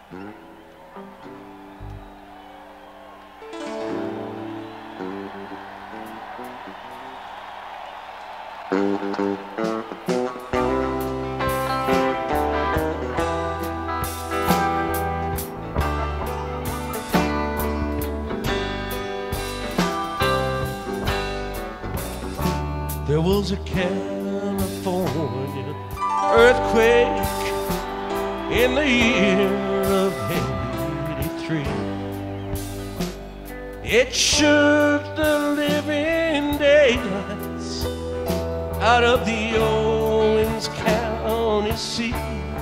There was a California earthquake in the year of '83. It shook the living daylights out of the Owens County sea,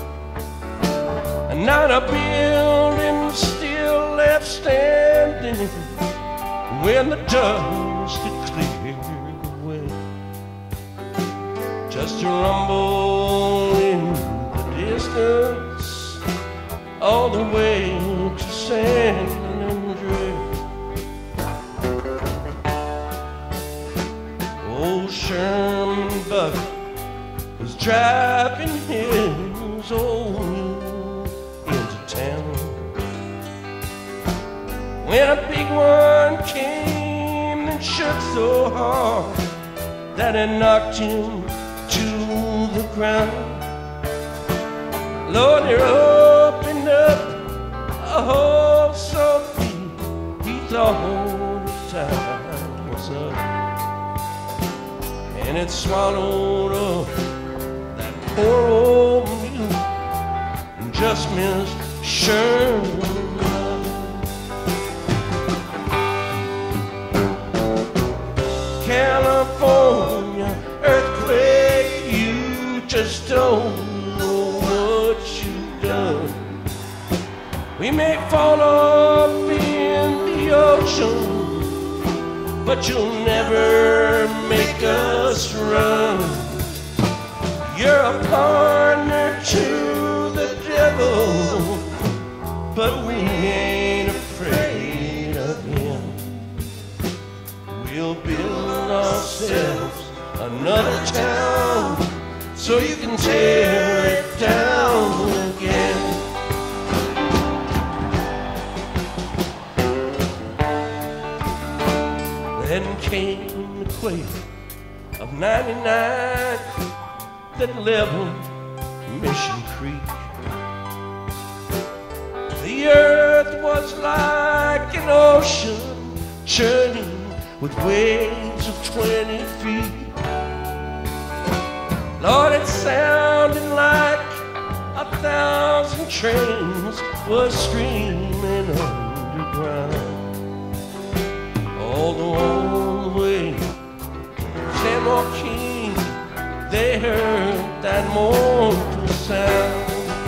and not a building still left standing when the dust had cleared away. Just a rumble in the distance, all the way to San Andreas. Old Sherman Bucket was driving his old mule into town when a big one came and shook so hard that it knocked him to the ground. Lord, it opened up a hole so deep he thought his time was up, and it swallowed up that poor old mule and just missed Sherman. California earthquake, you just don't know what you've done. We may fall off in the ocean, but you'll never make us run. You're a partner to the devil, but we ain't afraid of him. We'll build ourselves another town so you can tear it down again. Then came the quake of '99 that leveled Mission Creek. The earth was like an ocean churning with waves of 20 feet. Lord, it sounded like 1,000 trains was screaming underground. All the way to San Joaquin, they heard that mournful sound.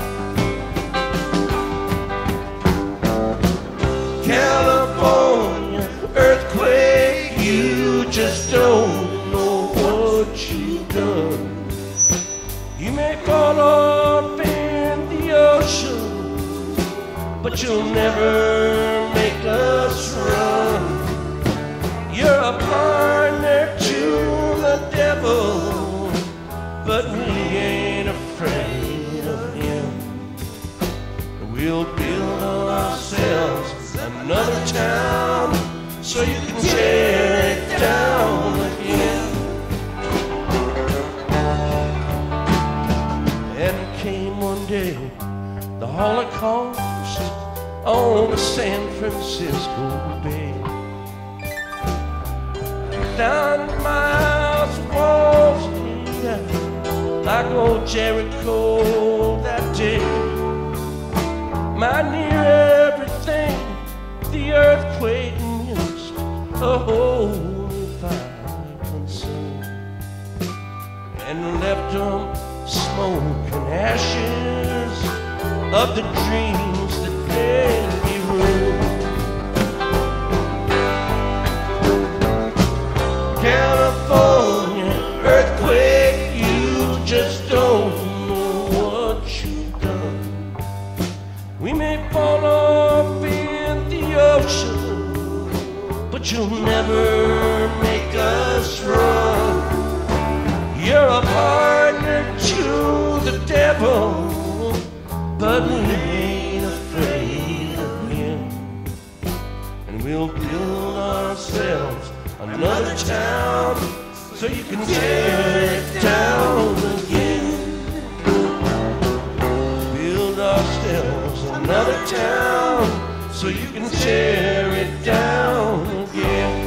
California earthquake, you just don't know what you've done. You may fall off in the ocean, but you'll never make us run. You're a partner to the devil, but we ain't afraid of him. We'll build ourselves another town so you can tear it down again. And came one day, the Holocaust on the San Francisco Bay. Down miles of walls like old Jericho that day. My near everything the earthquake missed, a holy fire consumed, and left them smoke and ashes of the dreams that barely ruled. California earthquake, you just don't know what you've done. We may fall off in the ocean, but you'll never make us run. You're a partner to the devil, but we ain't afraid. build ourselves another town so you can tear it down again.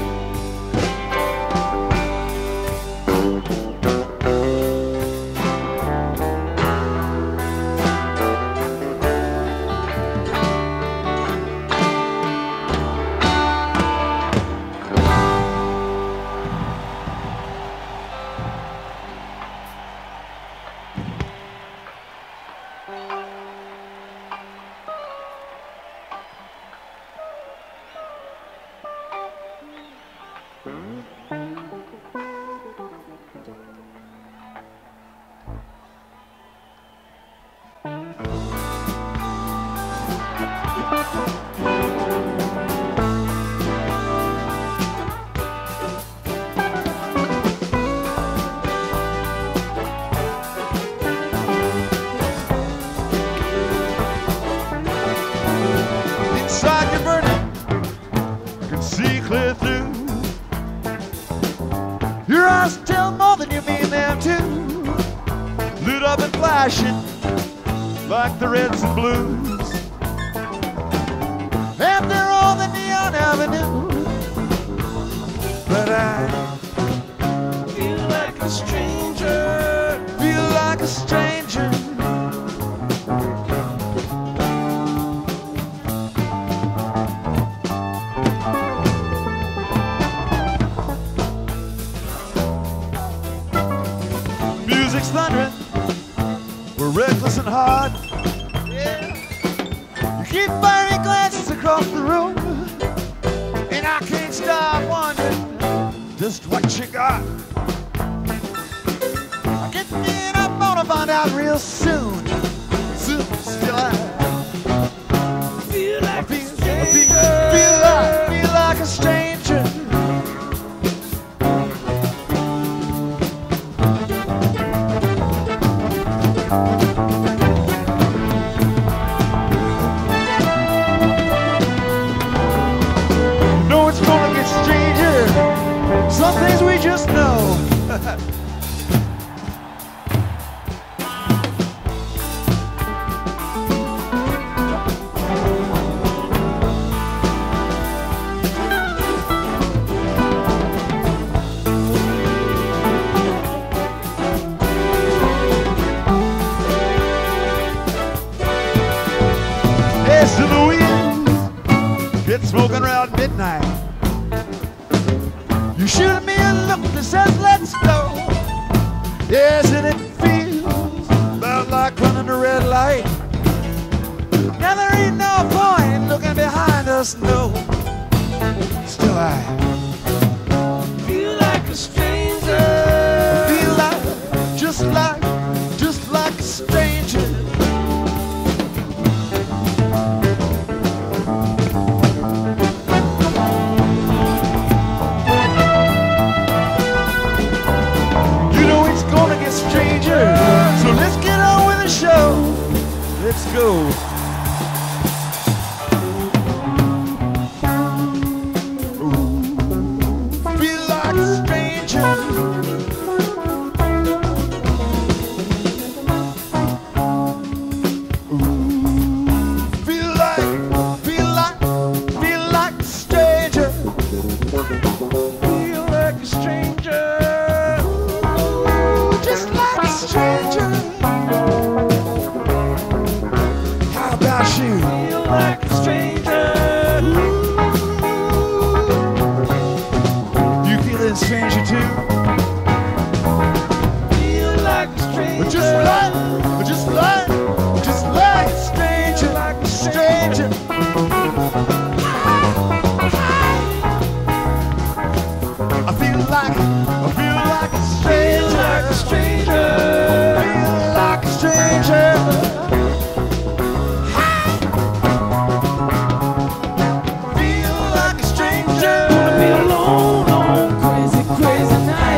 Inside you're burning, can see clear through. Your eyes tell more than you mean them to. Lit up and flashing like the reds and blues. And they're on the neon avenue. But I Feel like a stranger. feel like a stranger. Music's thundering, we're reckless and hard. Yeah. You keep firing glances across the room, and I can't stop wondering just what you got. I get in, I'm gonna find out real soon. Soon, still I Feel like a feel stranger. like a stranger. Know it's gonna get stranger. Some things we just know. Yes, to the wind, get smoking around midnight. You shoot me a look that says let's go. Yes, and it feels about like running a red light. Now there ain't no point looking behind us, no. Still I Feel like a stranger. feel like, just like a stranger. You know it's gonna get stranger, so let's get on with the show. Let's go. Feel like a stranger. Feel like a stranger. Feel like a stranger. Just like a stranger. How about you? Feel like a stranger. You feeling stranger too? Feel like a stranger. Just like a stranger, like a stranger. I feel like a stranger. Feel like a stranger. Feel like a stranger. Feel like a stranger. Be alone on crazy, crazy night.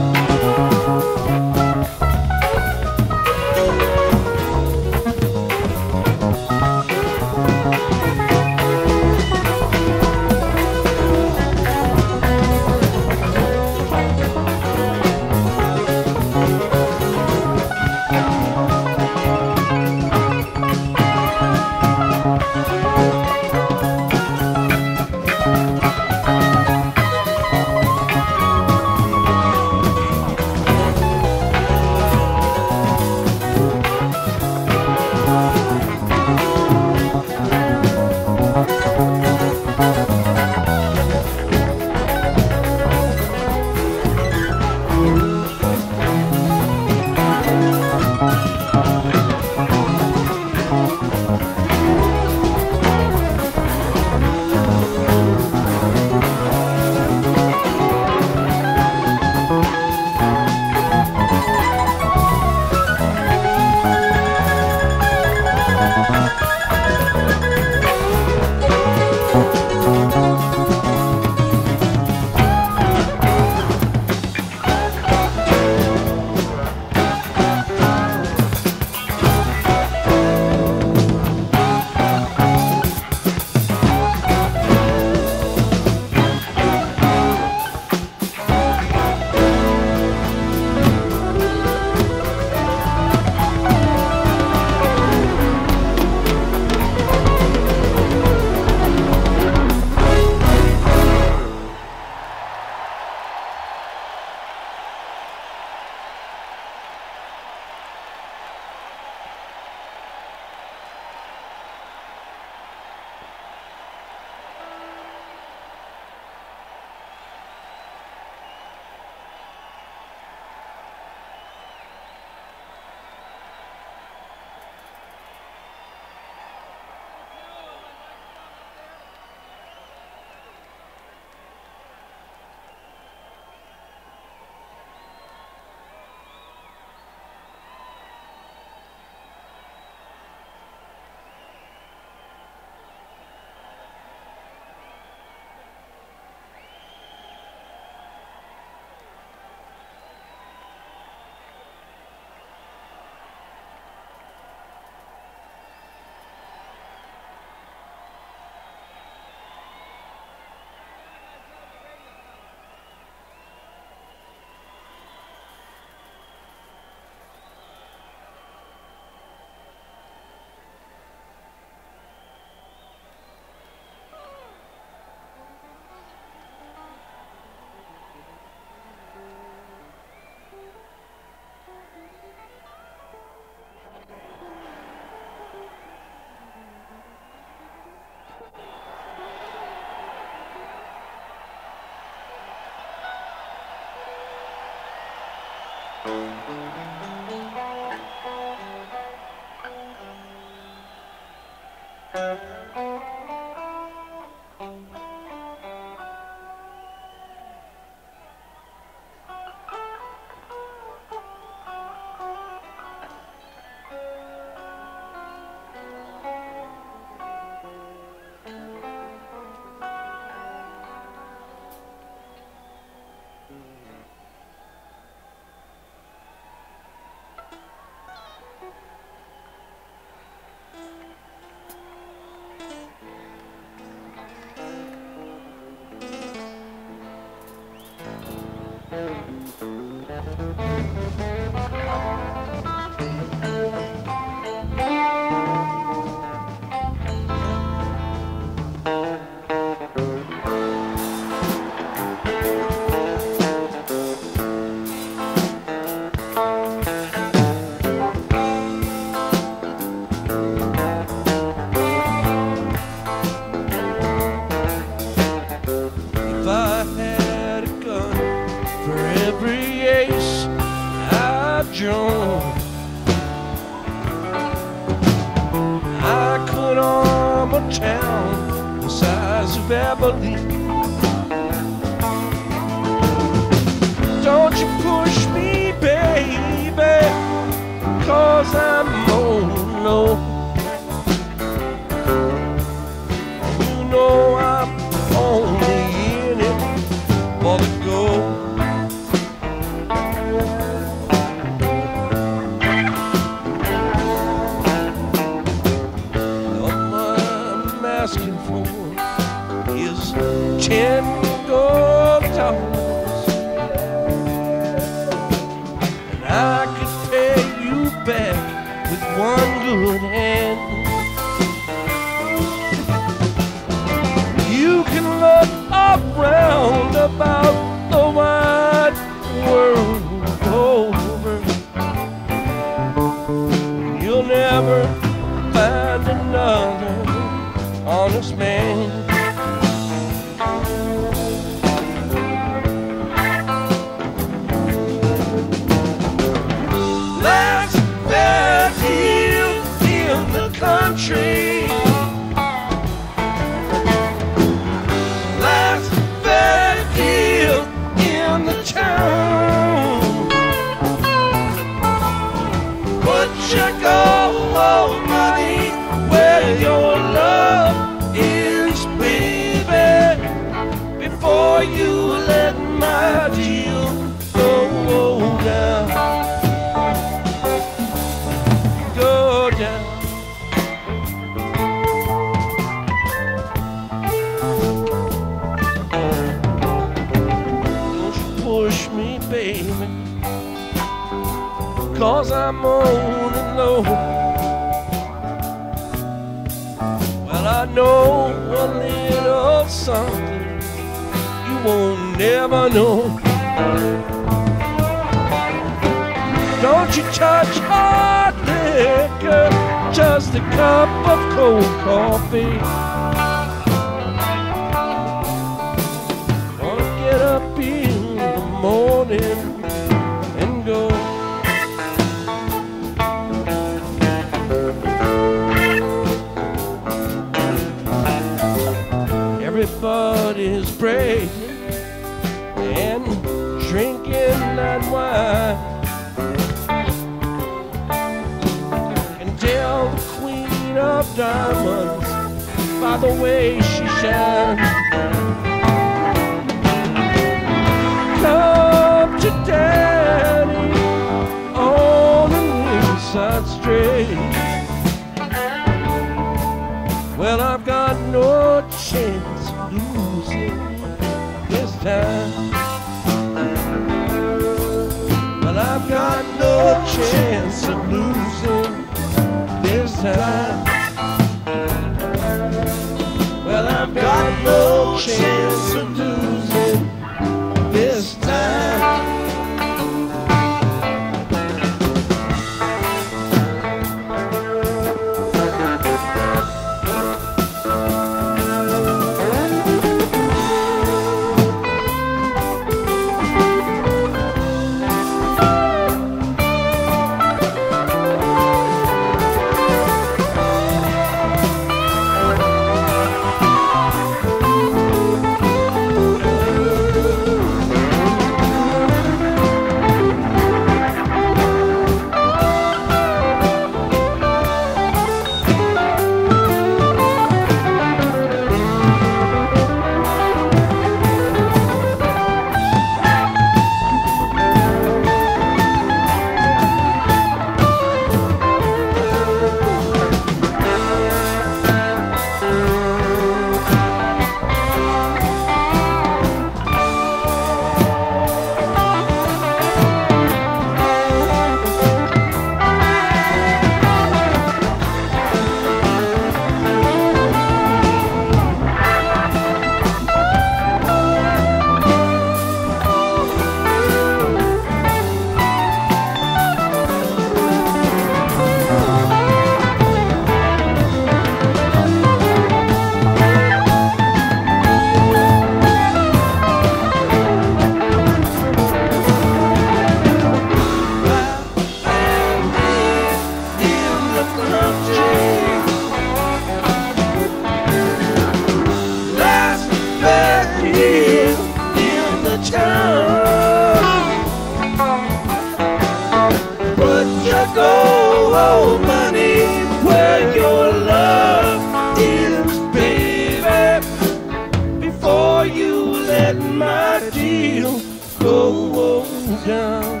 let my deal go down.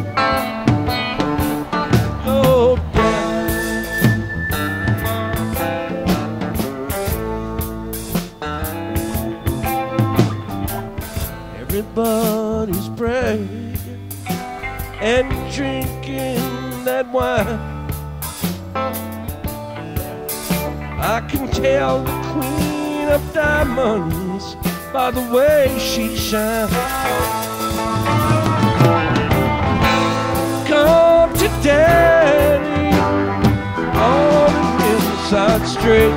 Go down. Everybody's praying and drinking that wine. I can tell the Queen of Diamonds by the way she shines. Come to Daddy on the inside straight.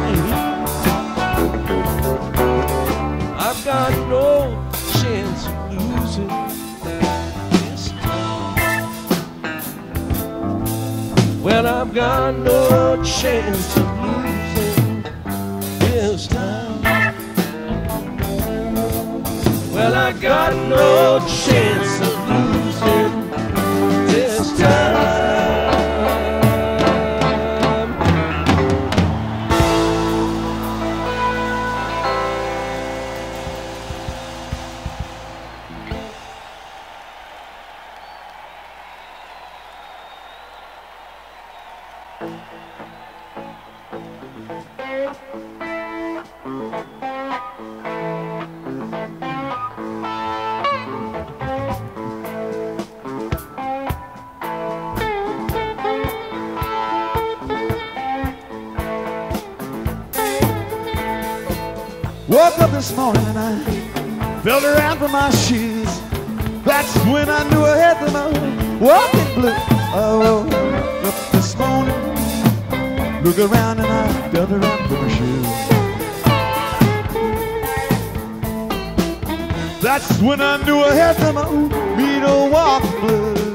I've got no chance of losing this time. Well, I've got no chance of losing this time. Well, I got no chance of losing this time. Woke up this morning and I felt around for my shoes. That's when I knew I had them on. Walking blue. I woke up this morning, look around and I felt around for my shoes. That's when I knew I had them on. Me no walking blue.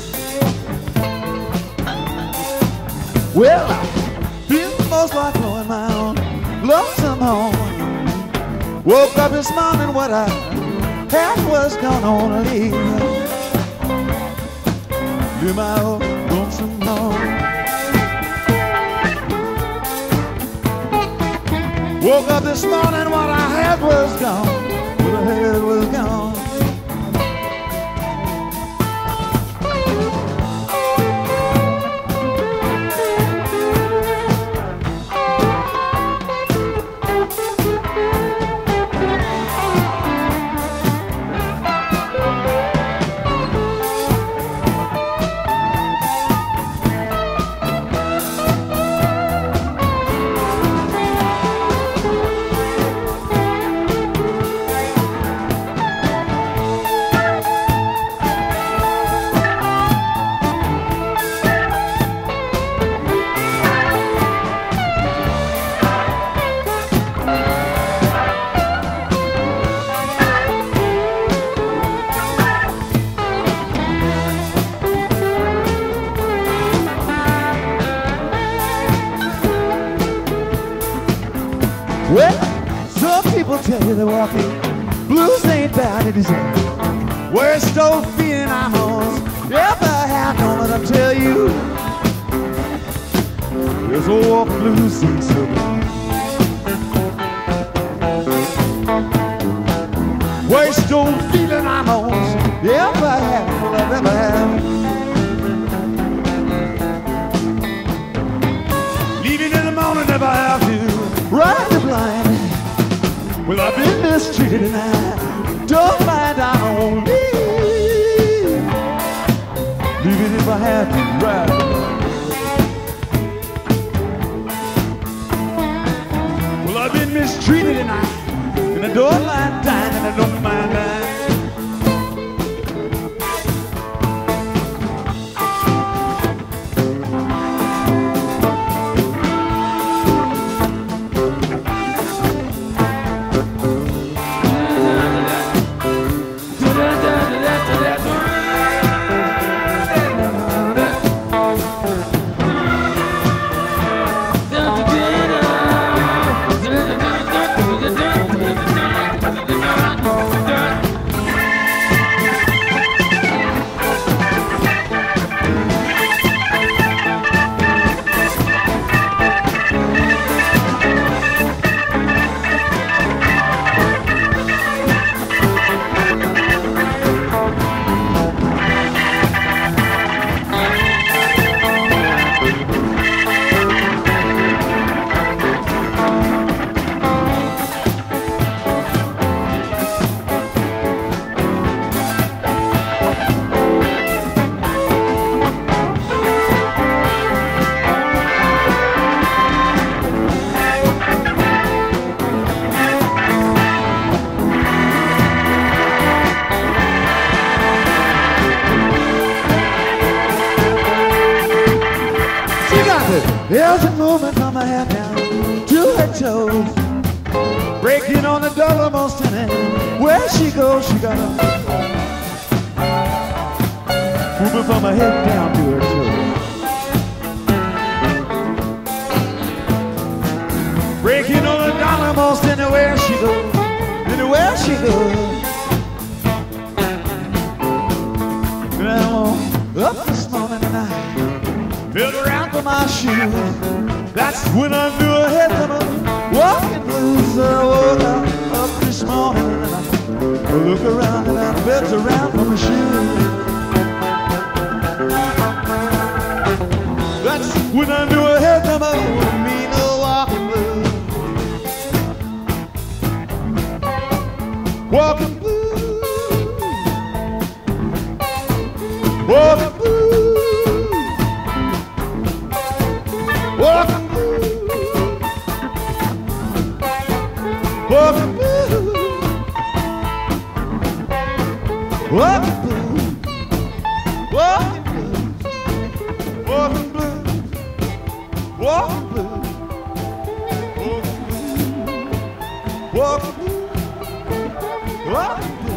Well, I feel most like blowing my own lonesome home. Woke up this morning, what I had was gone on a leave. Do my own lonesome home. Woke up this morning, what I had was gone. What I had was gone. Well, some people tell you the walking blues ain't bad, it is worst old feeling I'm on. If I had known it, I'll tell you, this old walking blues ain't so bad. Worst old feeling I'm on. If I had known I'd never have. Leaving in the morning if I have to. Ride the blind. Well, I've been mistreated and I don't mind, I don't leave. Leaving if I have to ride the blind. Well, I've been mistreated and I don't mind dying and I don't mind dying. her head down to her toes, breaking on the dollar most in it. Where she goes, she got a moving from her head down to her toes, breaking on the dollar most anywhere she goes, anywhere she goes. Up this morning and I felt around for my shoes. That's when I knew I had them walking blues. I woke up this morning and I look around and I felt around for my shoes. That's when I knew I had them mean old walking blues. Walking blues. Walking blues, walking blues, walking blues, walking blues, walking blues, walking blues, walking blues, walking blues, walking blues.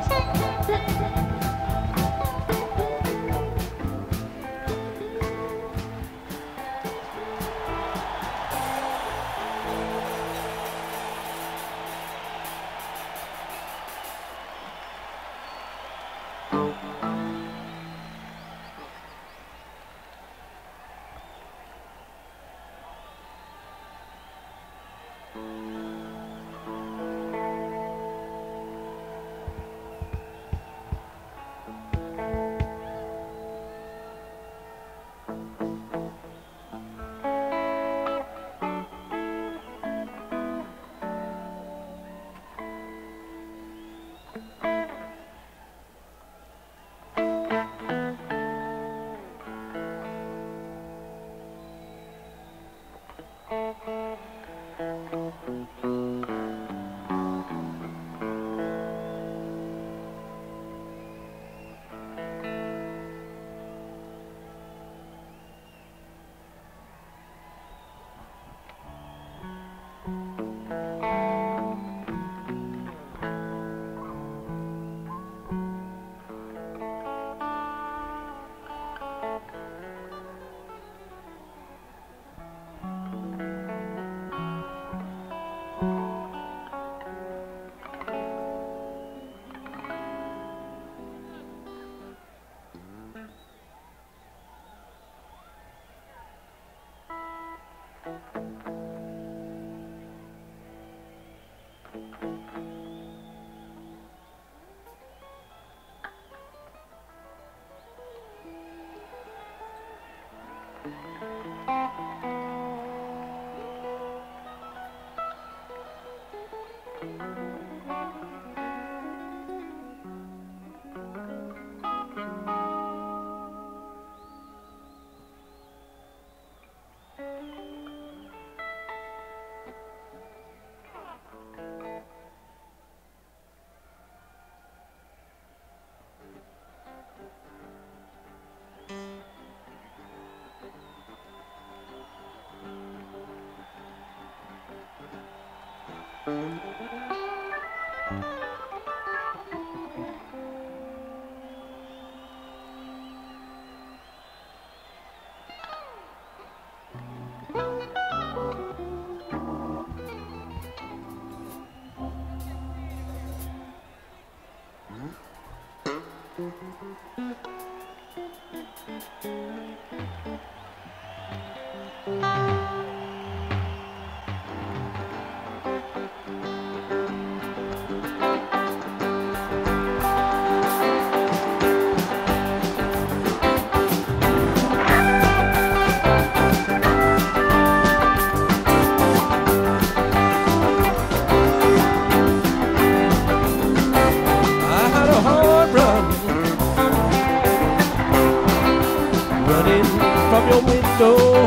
From your window,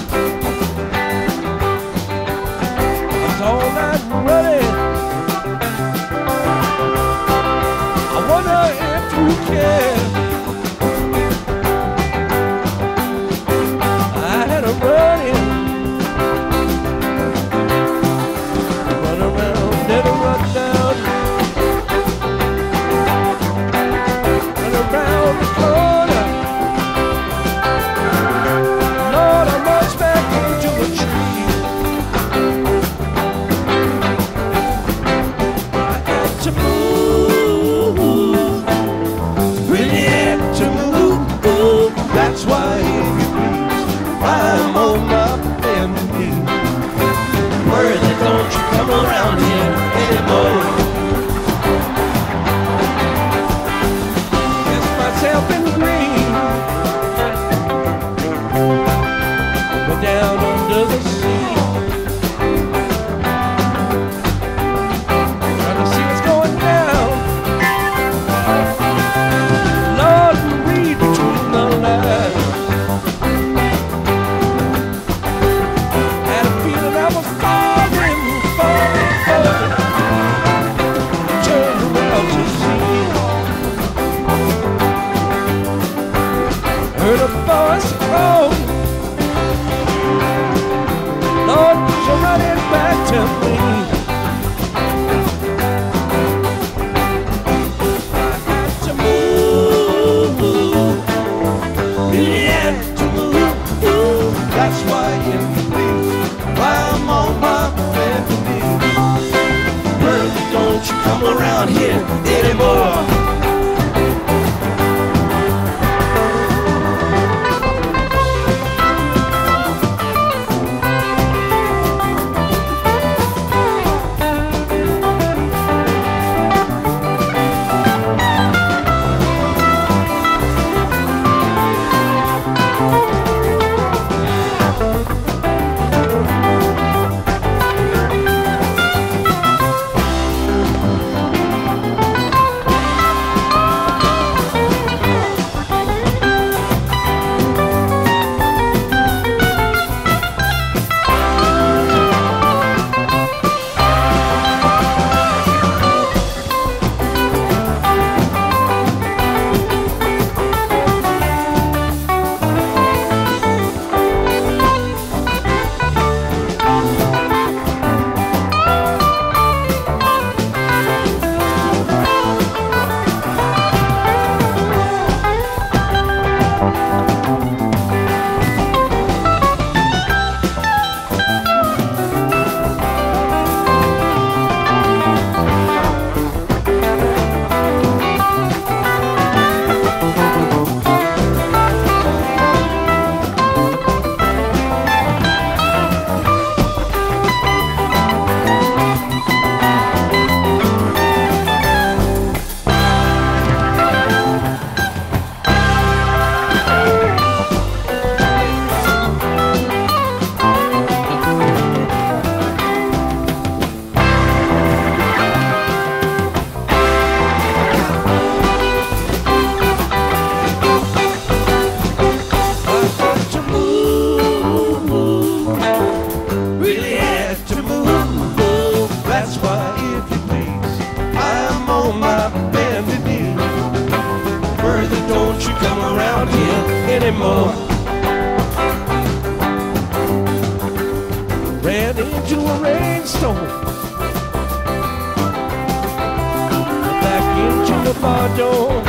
I saw that running. I wonder if you care. I had a running anymore. Anymore. Ran into a rainstorm, back into the bar door.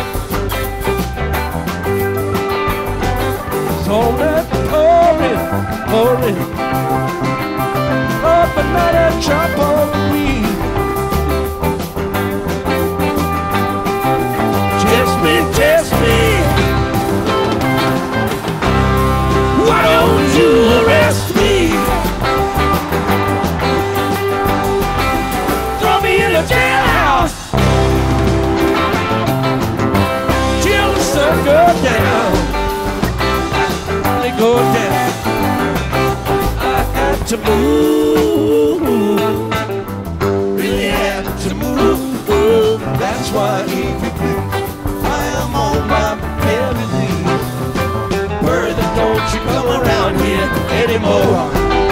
Saw that pouring up another chop on the weed. Just me. Why don't you arrest me? Throw me in the jailhouse till the sun goes down. They go down. I had to move, really had to move. That's why if you please, I am on my belly knees. Brother, don't you come around here anymore.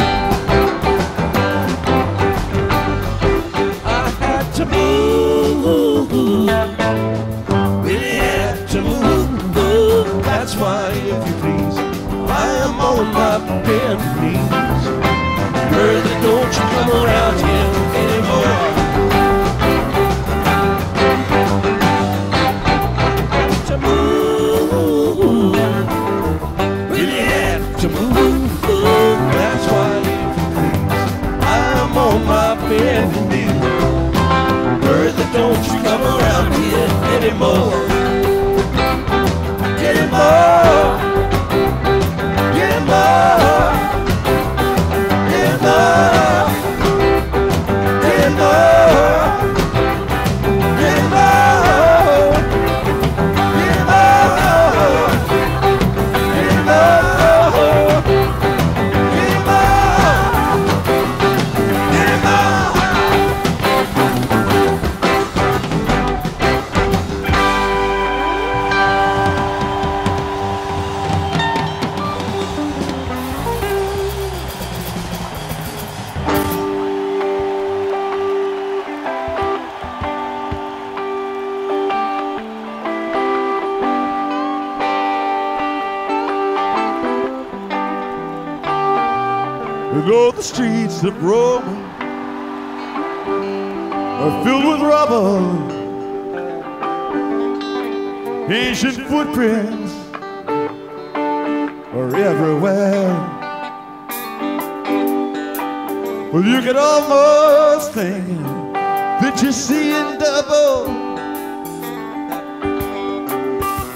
I had to move, really had to move. That's why, if you please, I am on my bend knees. Brother, don't you come around here anymore. To move, really had to move. That's why, if you please, I'm on my bending knee. Brother, don't you come around here anymore. Anymore. Anymore. Anymore. Anymore. You know the streets of Rome are filled with rubble, ancient footprints are everywhere. Well, you can almost think that you're seeing double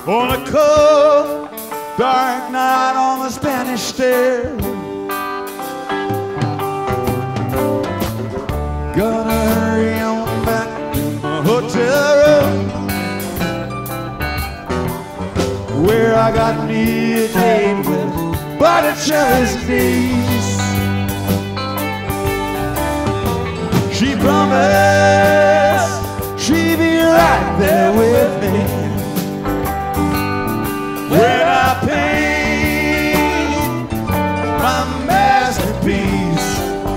On a cold, dark night on the Spanish Stairs. Gonna hurry on back to my hotel room, where I got me a date with Botticelli's niece. She promised she'd be right there with me when I paint my masterpiece.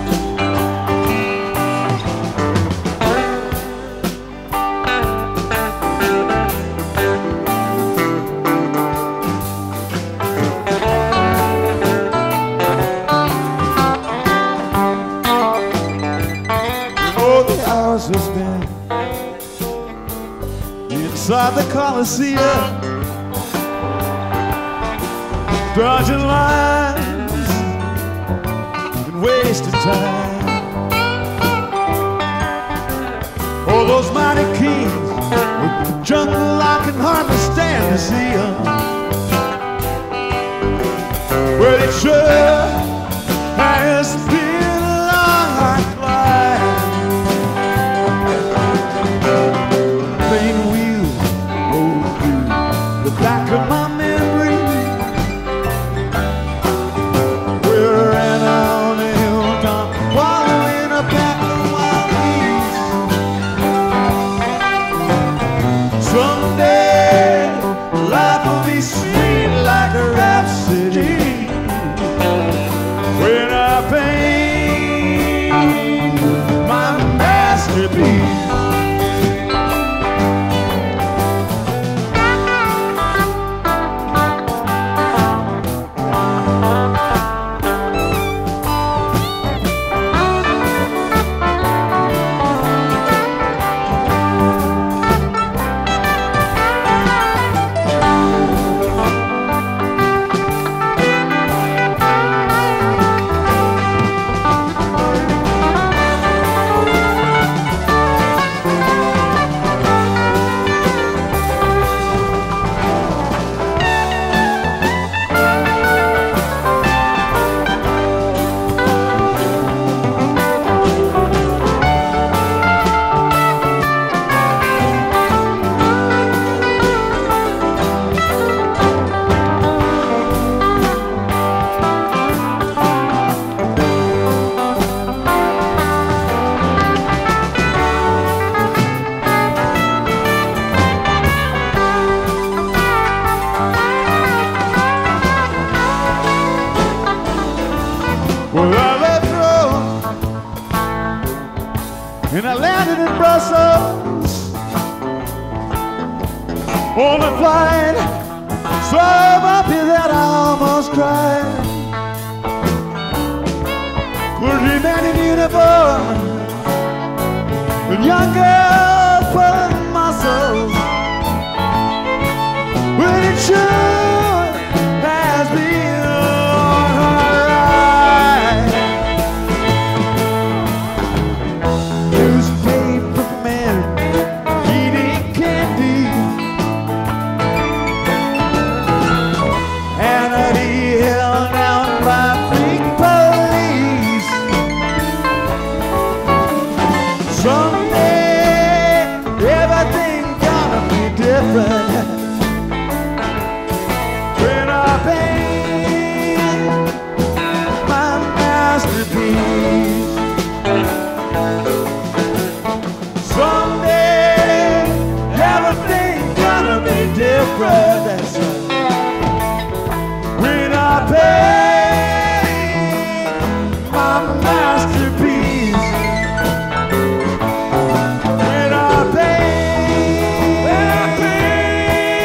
Was spent inside the Coliseum, dodging lines and wasting time. All those mighty kings with the jungle, I can hardly stand to see them. Well, it sure has been a long, hard climb. Back of my memory, we're ran on a hilltop, following a pack of wild geese. Someday life will be sweet like a rhapsody when I paint my masterpiece. Well, I left Rome and I landed in Brussels on a flight so bumpy that I almost cried. Clergyman in uniform, a young girl pulling muscles. Well, it sure has been on her ride. Newspaper men eating candy, Hannity held down by freak police. Someday everything's gonna be different when I paint my masterpiece. Someday everything's gonna be different. That's right. When I paint my masterpiece. When I paint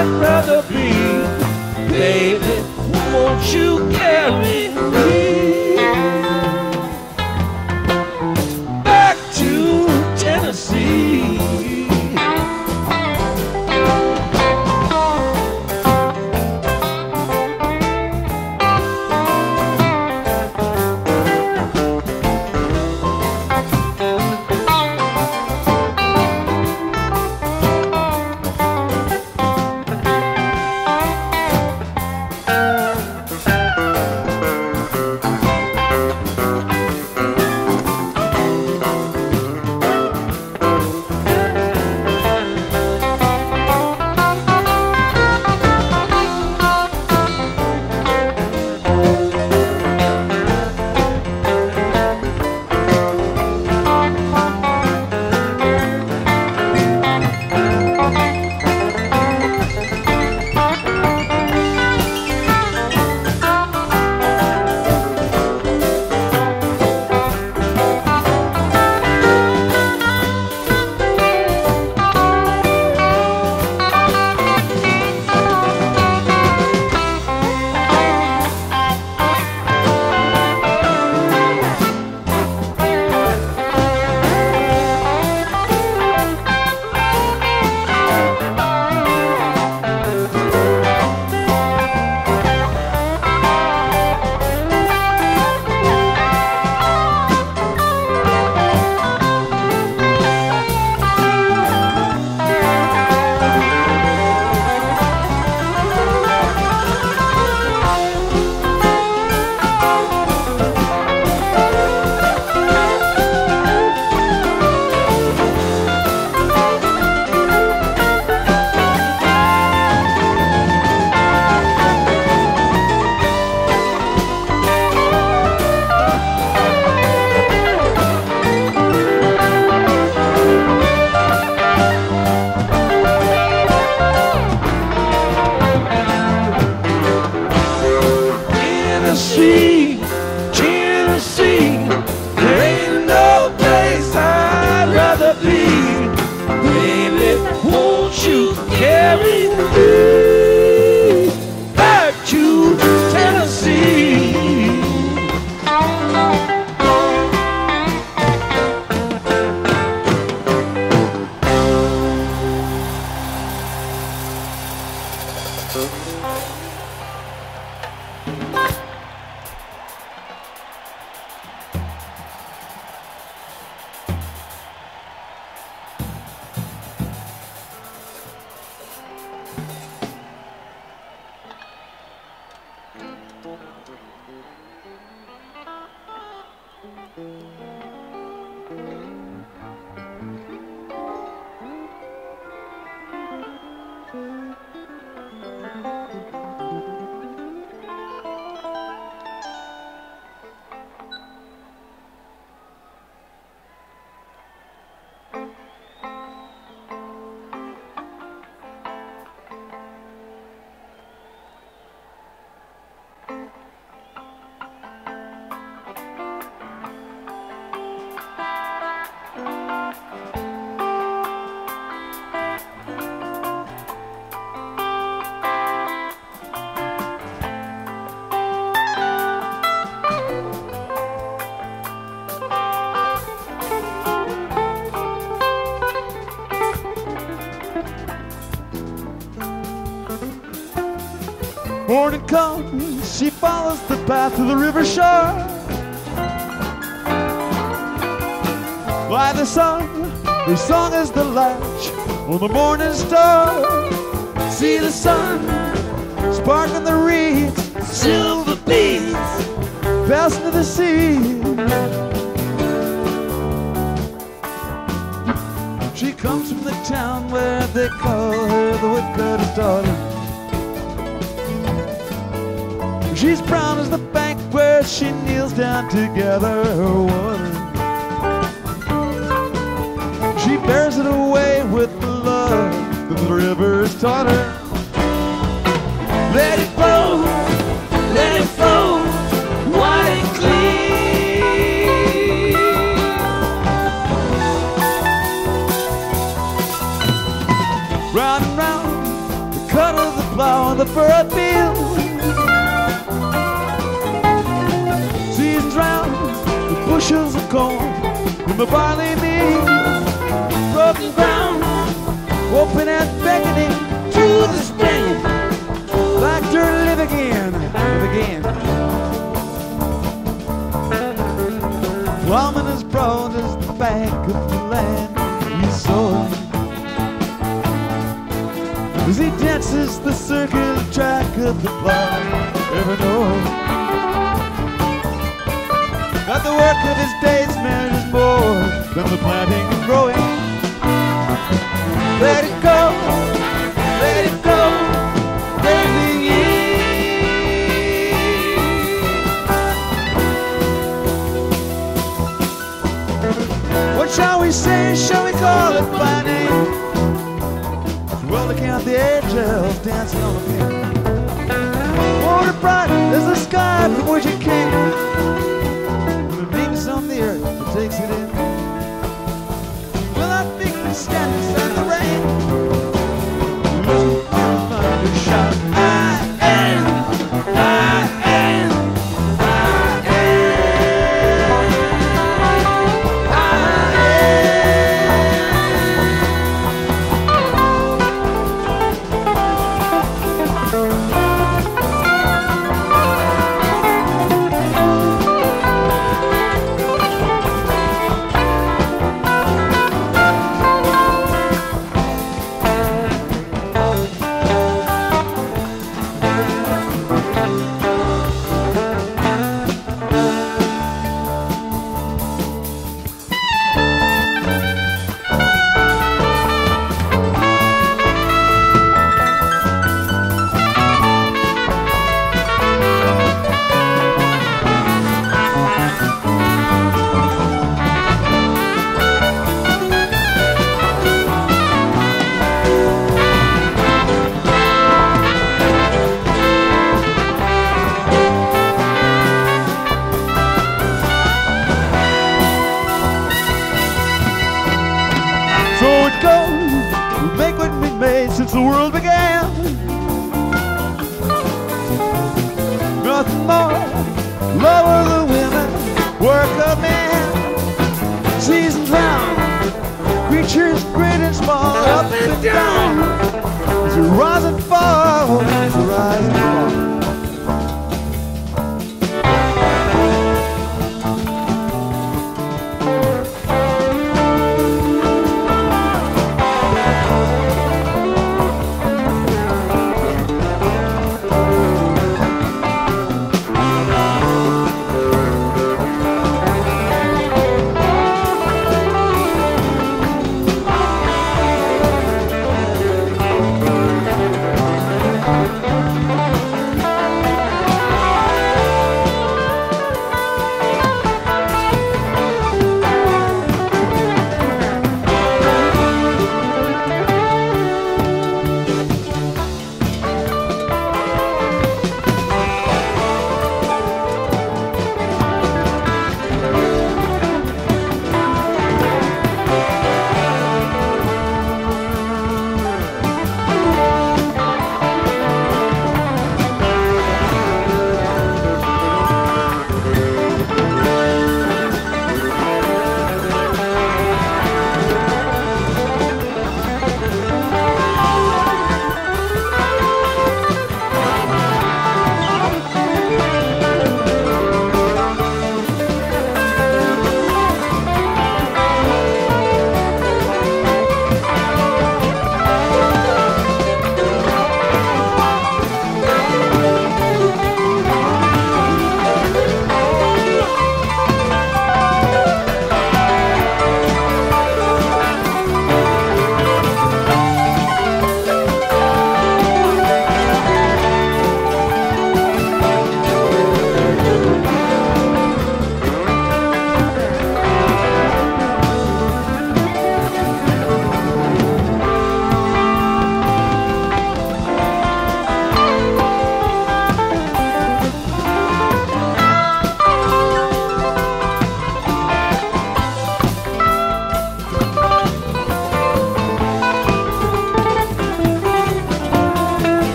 I'd rather be. Baby, won't you carry me back to Tennessee? Tennessee, Tennessee, there ain't no place I'd rather be. Baby, won't you carry me back to Tennessee? Morning comes, she follows the path to the river shore. By the sun, her song is the latch on the morning star. See the sun sparkling the reeds, silver beads fast into the sea. She comes from the town where they call her the woodcutter's daughter. She's brown as the bank where she kneels down to gather her water. She bears it away with the love that the river's taught her. Let it flow, let it flow, wide and clean. Round and round, the cutter of the plow on the furrowed field. Seasons round with bushels of corn in my barley meal. Broken ground, hoping and beckoning to the spring. Like to live again, live again. Woman as broad as the back of the land he saw. As he dances the circular track of the plow, ever know. Got the work of his days measures more than the planting and growing. Let it go, let it go, let it in. What shall we say, shall we call it by name? Well, to count the angels dancing on the pin. Water bright as the sky from which it came. The beams on the earth that takes it in. Well, I think we stand beside the rain. Listen to the thunder shout. I am, I am, I am, I So it goes, we make what we made since the world began. Nothing more, lower the women, work of man. Seasons round, creatures great and small, up and down. As you rise and fall, as you rise and fall.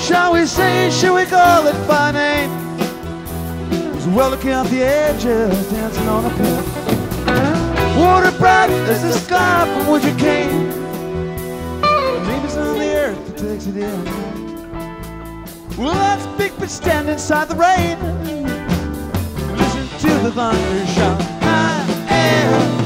Shall we say, shall we call it by name? As well looking out the edges, dancing on a pole. Water bright as the sky from which you came. Maybe it's on the earth that takes it in. Well, that's big, but stand inside the rain. Listen to the thunder shout. I am.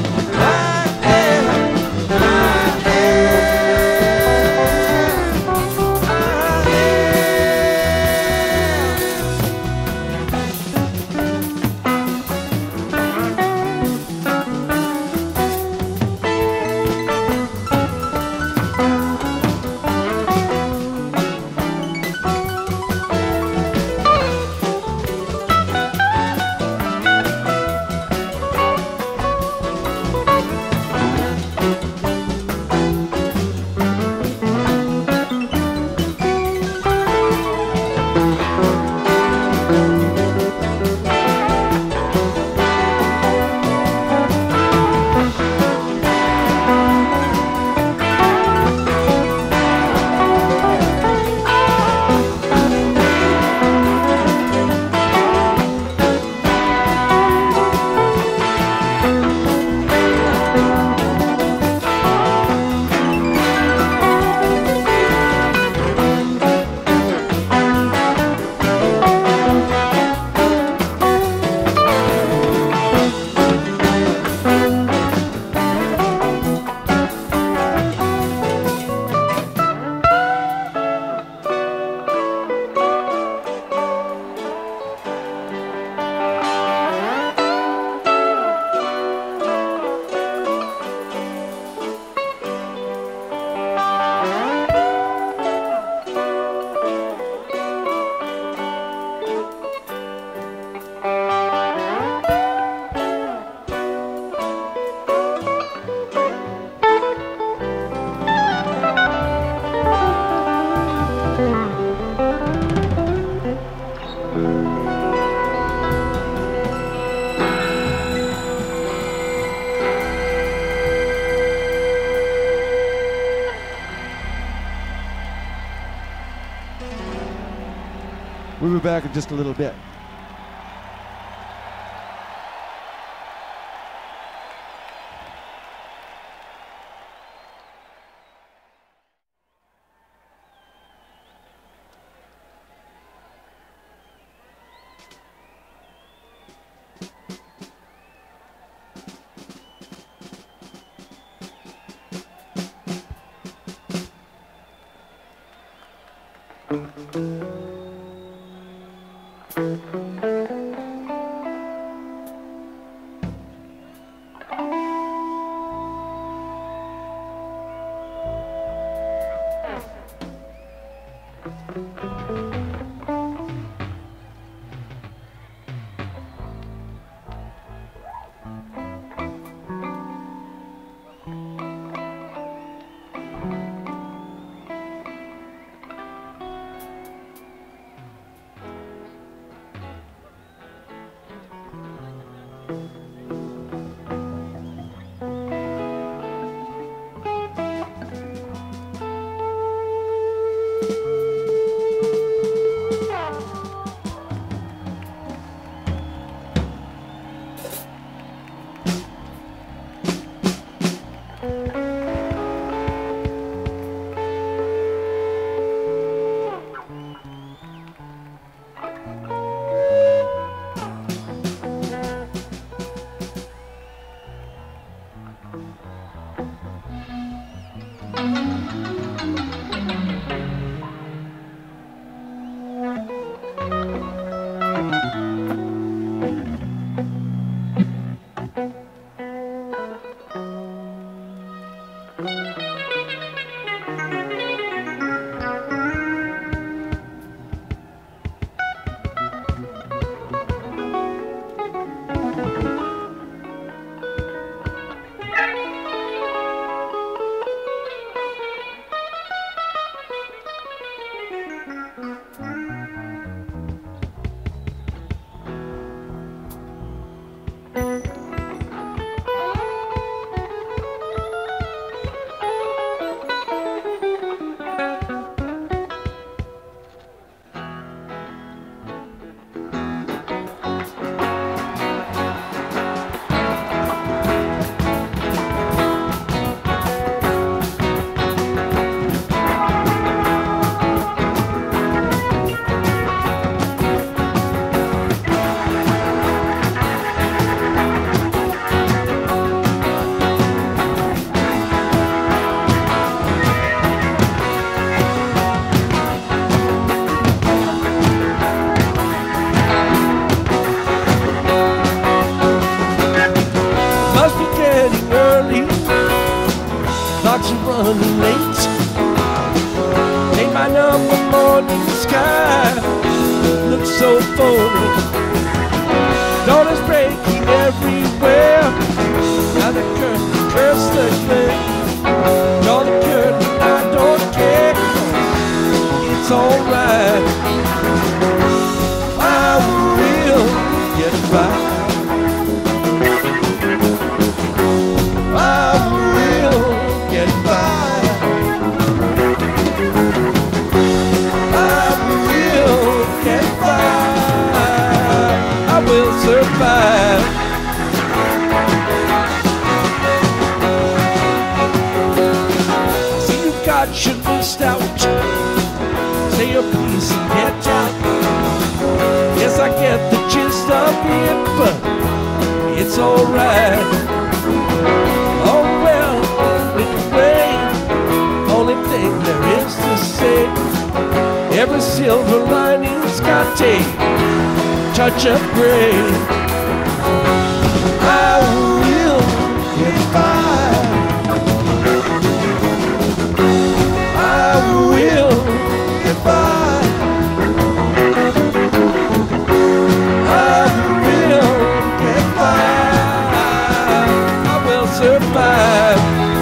We'll be back in just a little bit. running late. Ain't my number morning sky looks so phony. Dawn is breaking everywhere. Now the curtain curse the flame. Draw the curtain, I don't care. It's alright. I will get by. I will get by. I will get by. I will survive. See, you got your list out. Say your piece and get out. Yes, I get the gist of it, but it's alright. Oh well, we can wait. Only thing there is to say, every silver lining's got a touch of gray. I will get by. I will get by. I will get by. I will survive.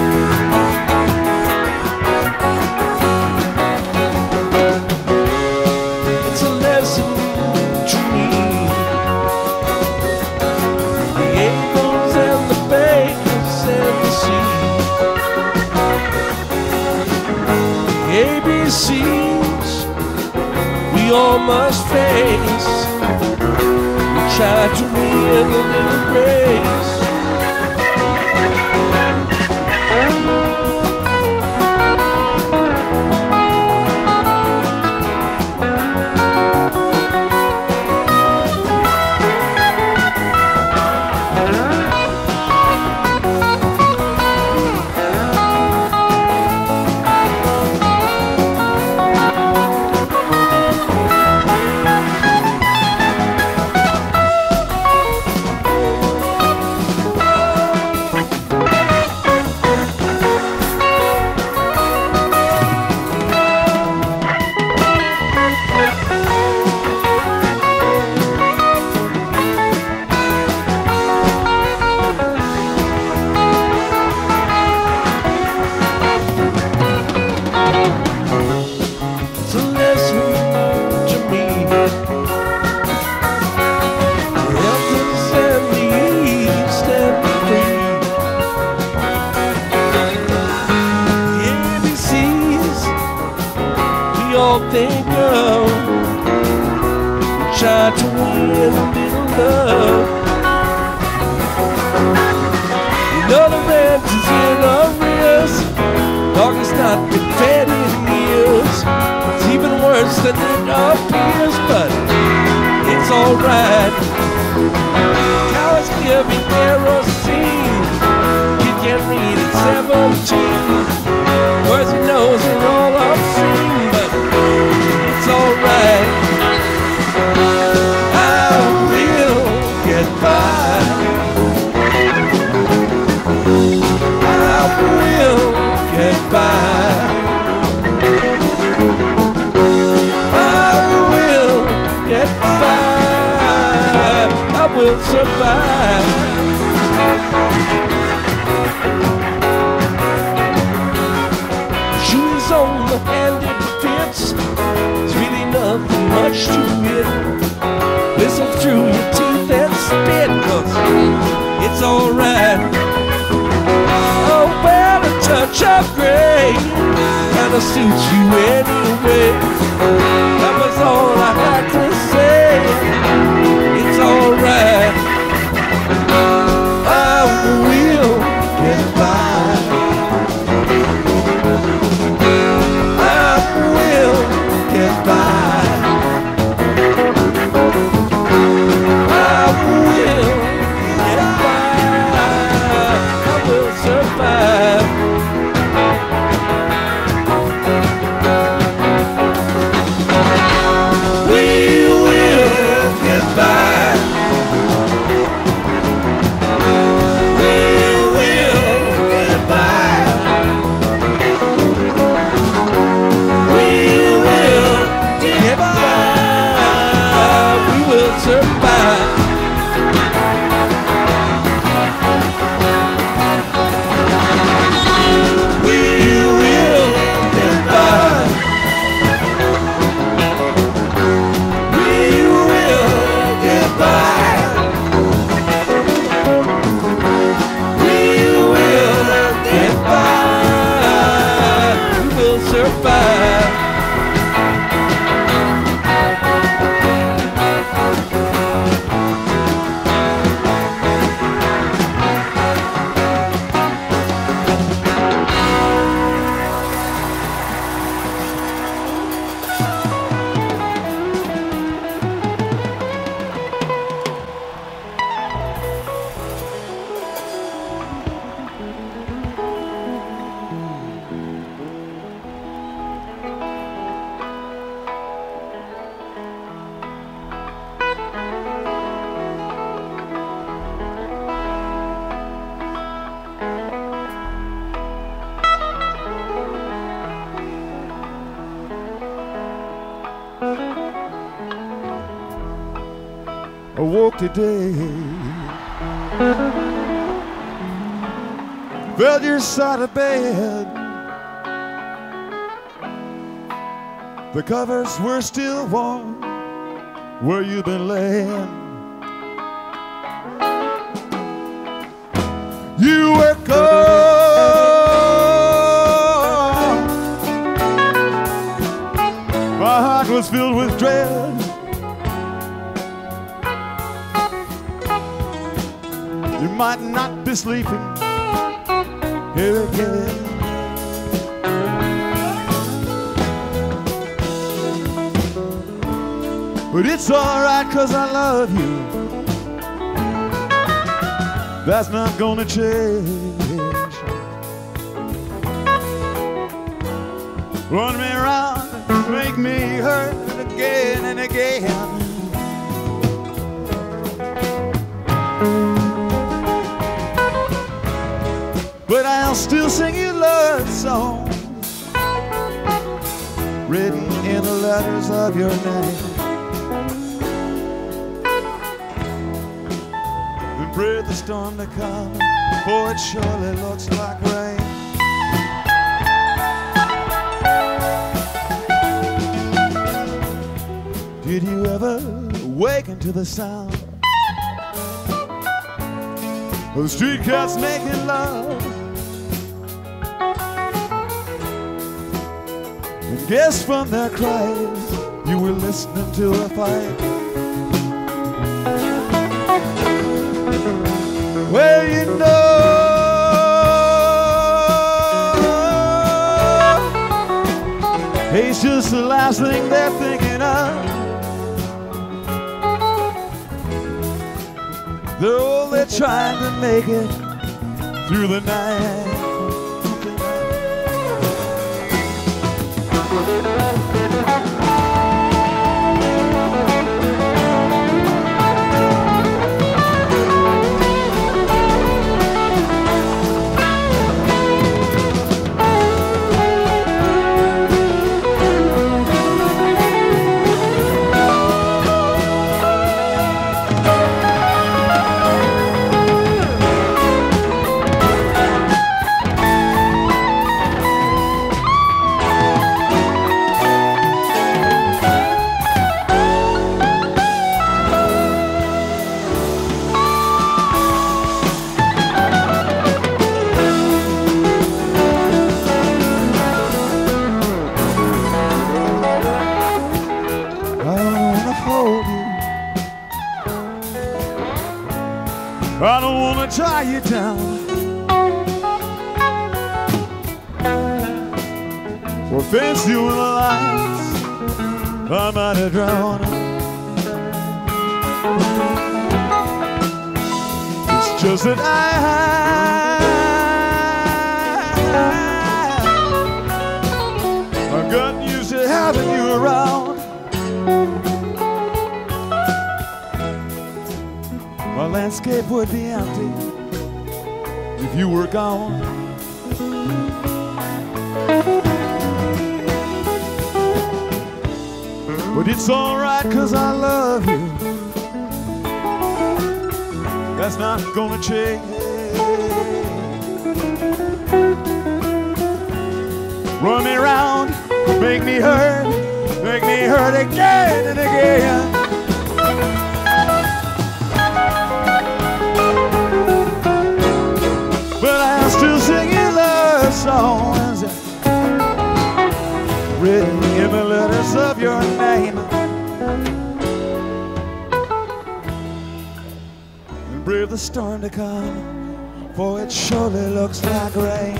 It's a lesson to me. The angels and the bakers and the sea. ABCs we all must face. We try to win a little grace. Think of, try to win a little love. You know the rent is in arrears. Dog is not been fed in years. It's even worse than it appears, but it's alright. Cowards giving kerosene. You can read it 17. Words he knows are all obscene, but it's alright. I will get by. I will get by. I will get by. I will survive. Shoes on the hand it fits. It's really nothing much to it. Whistle through your teeth and spit, 'cause it's alright. Oh well, a touch of gray kinda suits you anyway. That was all I had to say. It's alright. I will get by. I will get by. I will get by. I will survive. We woke today, felt your side of bed. The covers were still warm where you've been laying. You were cold. My heart was filled with dread. You might not be sleeping here again. But it's alright, 'cause I love you. That's not gonna change. Run me around, make me hurt again and again. But I'll still sing you love songs written in the letters of your name. Pray the storm to come, for it surely looks like rain. Did you ever awaken to the sound of the street cats making love? And guess from their cries you were listening to a fight. Well, you know, it's just the last thing they're thinking of. They're only trying to make it through the night. I don't wanna tie you down or fence you in the lights. I might have drowned. It's just that I've gotten used to having you around. My landscape would be empty if you were gone. But it's alright, 'cause I love you. That's not gonna change. Run me around, make me hurt again and again. But I'll still sing you love songs written in the letters of your name. And brave the storm to come, for it surely looks like rain.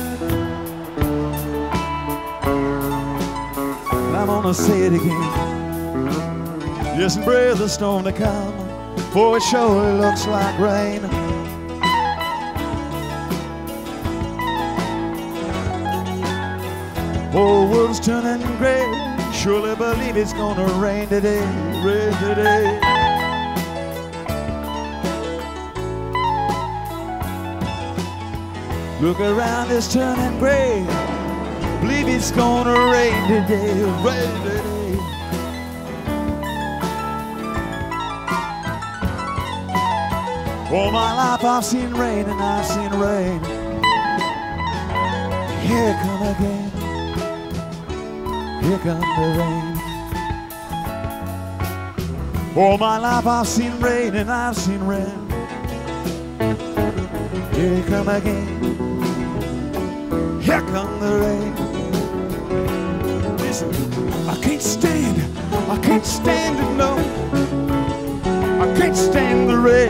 And I'm gonna say it again. Yes, and brave the storm to come, for it surely looks like rain. Whole world's turning gray. Surely believe it's gonna rain today, rain today. Look around, it's turning gray. Believe it's gonna rain today, rain today. All my life I've seen rain and I've seen rain. Here it come again. Here comes the rain. All my life I've seen rain and I've seen rain. Here it come again. Here come the rain. Listen, I can't stand it no. I can't stand the rain.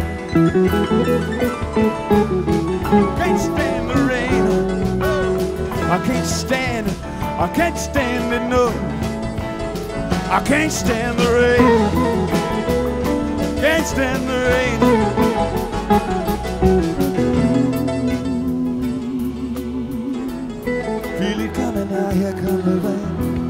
Can't stand the rain. I can't stand it. I can't stand it no. I can't stand the rain. Can't stand the rain. Feel it coming now, here comes the rain.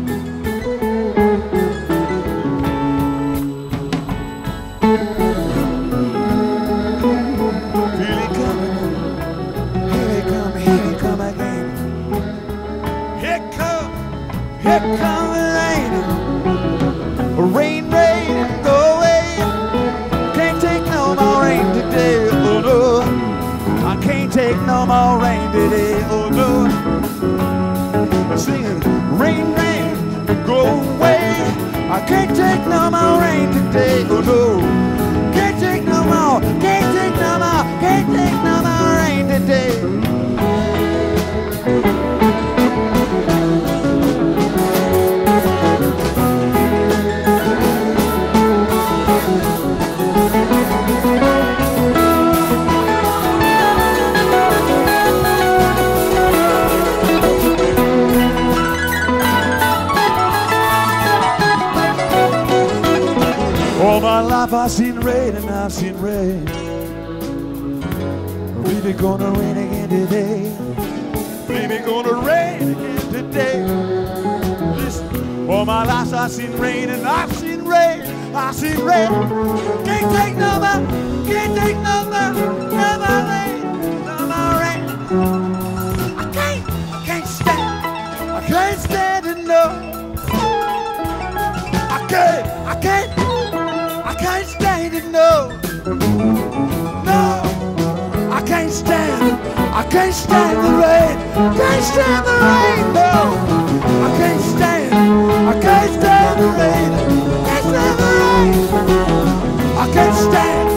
Feel it coming now. Here it come again. Here come the rain. Rain, rain, go away. Can't take no more rain today, oh no. I can't take no more rain today, oh no. Singing, rain, rain, go away. I can't take no more rain today, oh no. Can't take no more, can't take no more, can't take no more rain today. All my life I've seen rain and I've seen rain. Really gonna rain again today. Really gonna rain again today. Listen, all my life I've seen rain and I've seen rain. I've seen rain. Can't take no more. Can't take no more. No more rain. No more rain. I can't stand. I can't stand it no. I can't stand it, no. No, I can't stand the rain. Can't stand the rain, no. I can't stand the rain. Can't stand the rain. I can't stand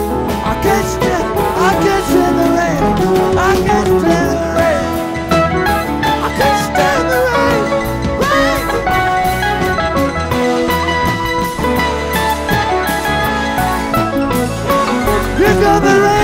the rain. I can't stand the rain. I can't stand the rain. Here comes the rain.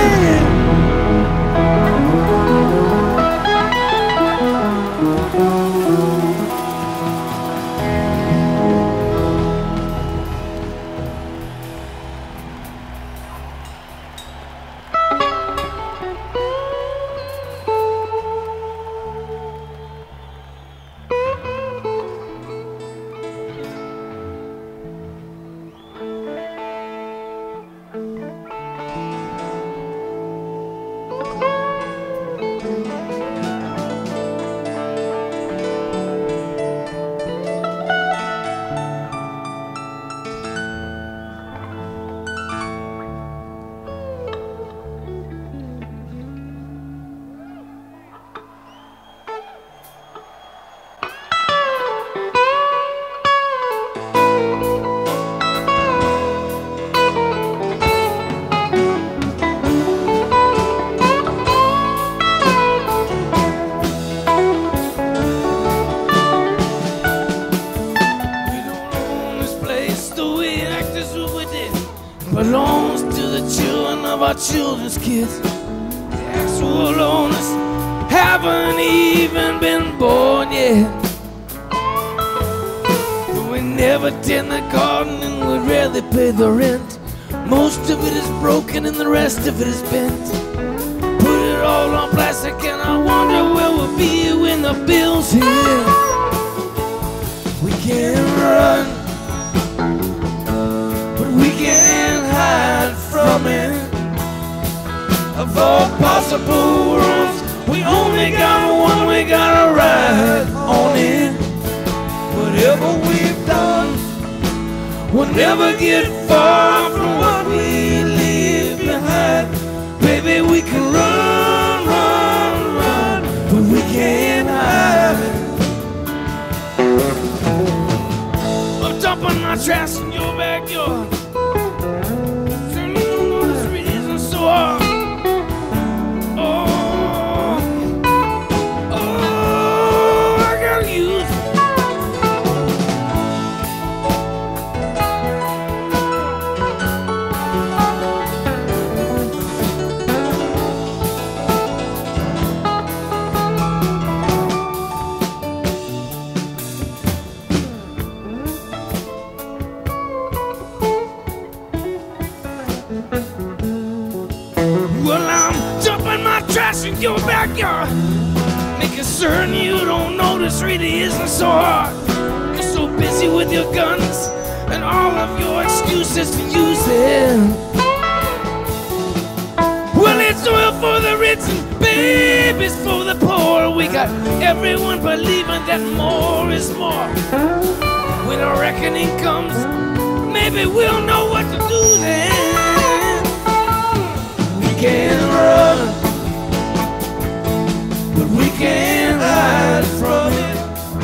Belongs to the children of our children's kids. The actual owners haven't even been born yet. But we never tend the garden and we'd rarely pay the rent. Most of it is broken and the rest of it is bent. Put it all on plastic and I wonder where we'll be when the bill's hit. We can't run, but we can't hide from it. Of all possible worlds, we only got one, we gotta ride on it. Whatever we've done, we'll never get far from what we leave behind. Baby, trash in your backyard. Turn you don't know this reason so hard. Well, I'm dumping my trash in your backyard, making certain you don't know this really isn't so hard. You're so busy with your guns and all of your excuses to use them. Well, it's oil for the rich and babies for the poor. We got everyone believing that more is more. When a reckoning comes, maybe we'll know what to do then. We can't run, but we can't hide from it.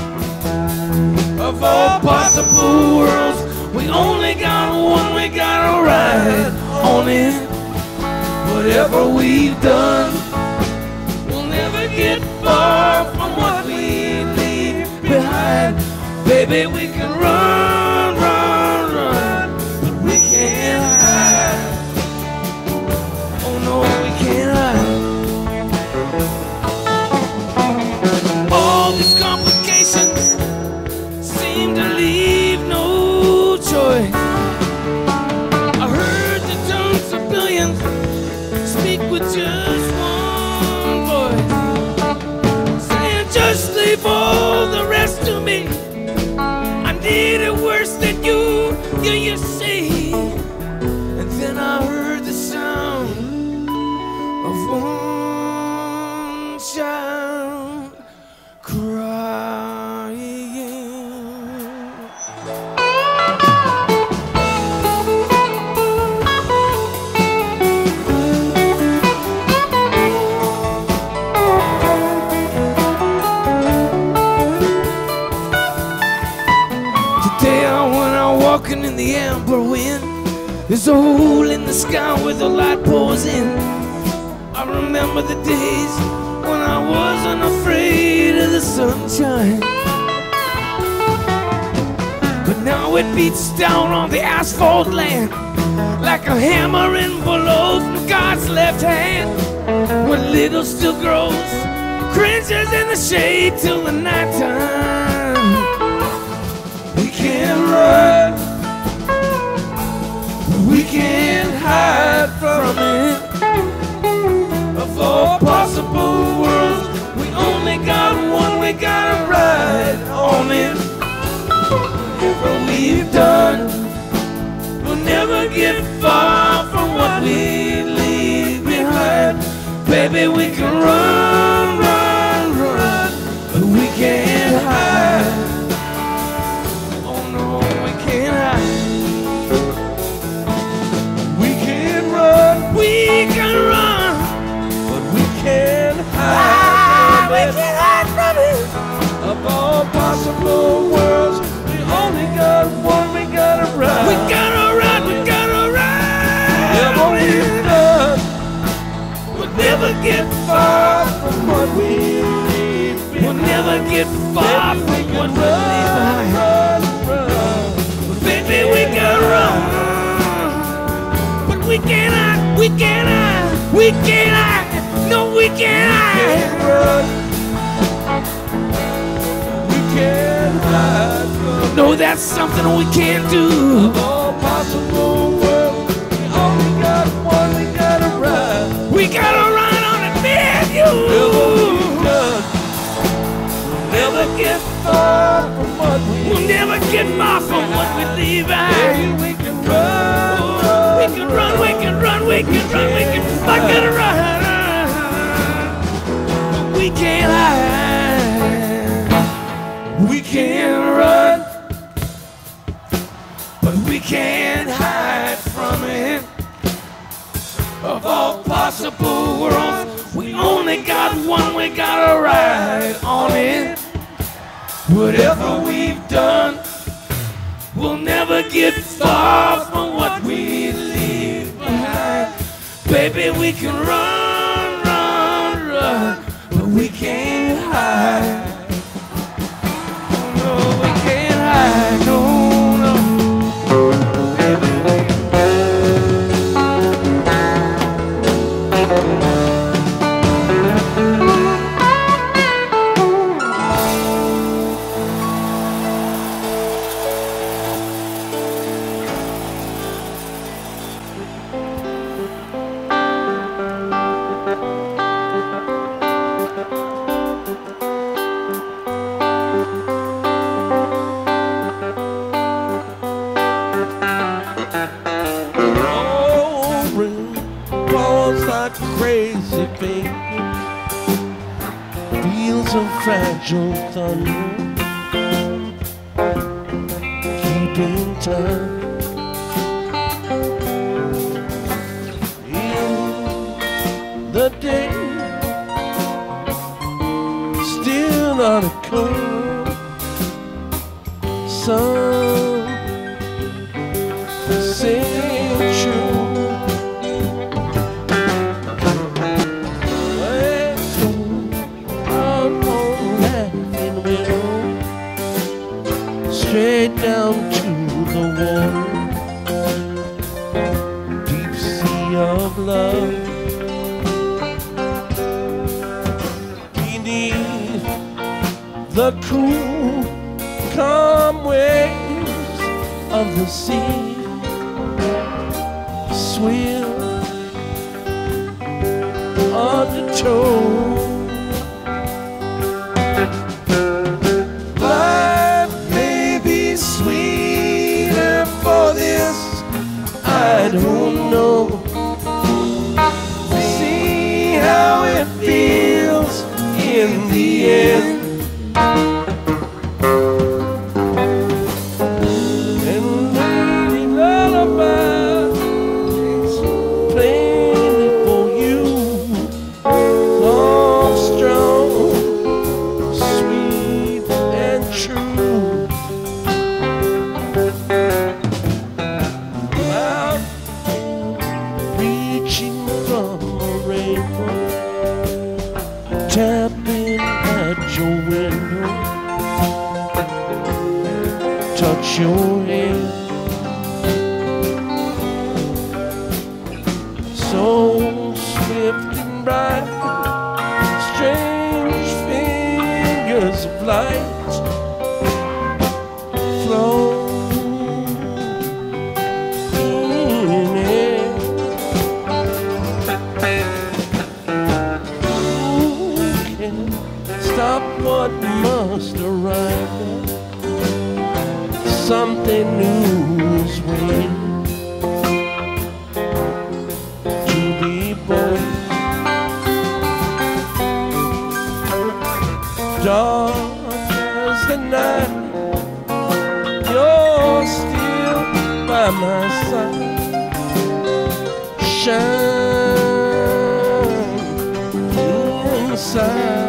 Of all possible worlds, we only got one, we gotta ride on it. Whatever we've done, we'll never get far from what we leave behind. Baby, we can run, run, run, but we can't hide. Oh no, we can't hide. All these complications seem to leave no choice. I heard the tongues of billions speak with just one voice, saying just leave all the rest to me. I need it worse than you see. And then I heard the sound of one child crying. Today I went out walking in the amber wind. There's a hole in the sky where the light pours in. I remember the days when I wasn't afraid of the sunshine, but now it beats down on the asphalt land like a hammer in below from God's left hand. When little still grows, cringes in the shade till the nighttime. We can't run, we can't hide from it. Of all possible worlds, we only got one, we gotta ride on it. Whatever we've done, we'll never get far from what we leave behind. Baby, we can run, run, run, but we can't hide. Oh no, we can't hide. We can run, we can run, but we can't hide. We can't hide from it. Of all possible worlds, we only got one, we gotta ride. We gotta run, we gotta ride. Whatever we've done, we'll never get far from what we leave behind. We'll never get far from what we leave behind. But baby, we can run, but we can't hide, we can't hide, we can't hide. No, we can't hide. We can't hide. No, that's something we can't do. Of all possible worlds, we only got one, we gotta ride. We gotta ride on it, me and you. We'll never get far from what we'll never get far from what we leave behind. Hey, we can run, we can run, we can run, we can run, we can fucking run. But we can't hide. We can't run, but we can't hide from it. Of all possible worlds, we only got one, we gotta ride on it. Whatever we've done, we'll never get far from what we leave behind. Baby, we can run, run, run, but we can't hide. No, we can't hide, no, no. Baby, crazy baby, feels of fragile thunder, keeping time. In the day, still not a come. Some say true. Straight down to the water, deep sea of love. Beneath the cool, calm waves of the sea, swim undertow. Sweeter for this, I don't know. See how it feels in the end. And lady lullaby is playing for you. Long, strong, sweet and true. Tapping at your window, touch your head, so swift and bright, strange fingers of light flow in it. Stop what must arrive. Something new is waiting to be born. Dark as the night, you're still by my side. Shine inside.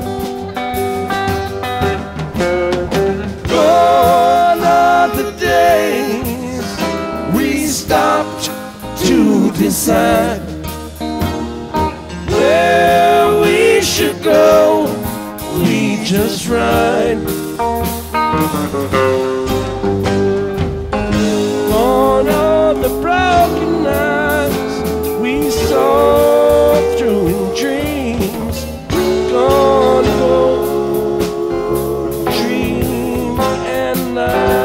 Stopped to decide where we should go. We just ride on all the broken nights we saw through in dreams. Gone go dream and night.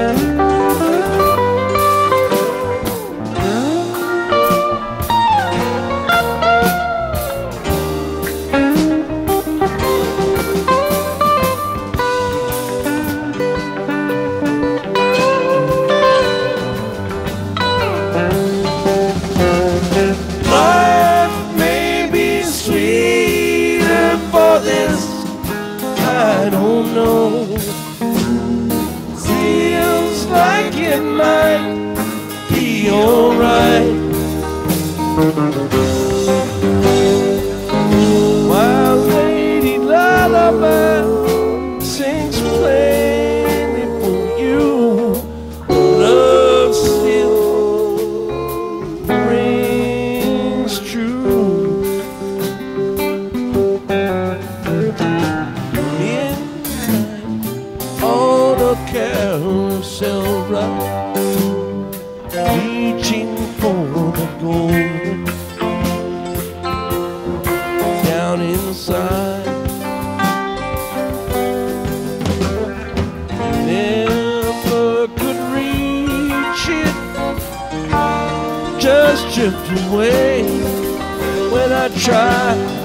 Life may be sweeter for this, I don't know. Feels like it might be alright. My lady lullaby sings plainly for you. Love still rings true. Midnight on a carousel ride, reaching for the gold down inside. Never could reach it, just drift away when I try.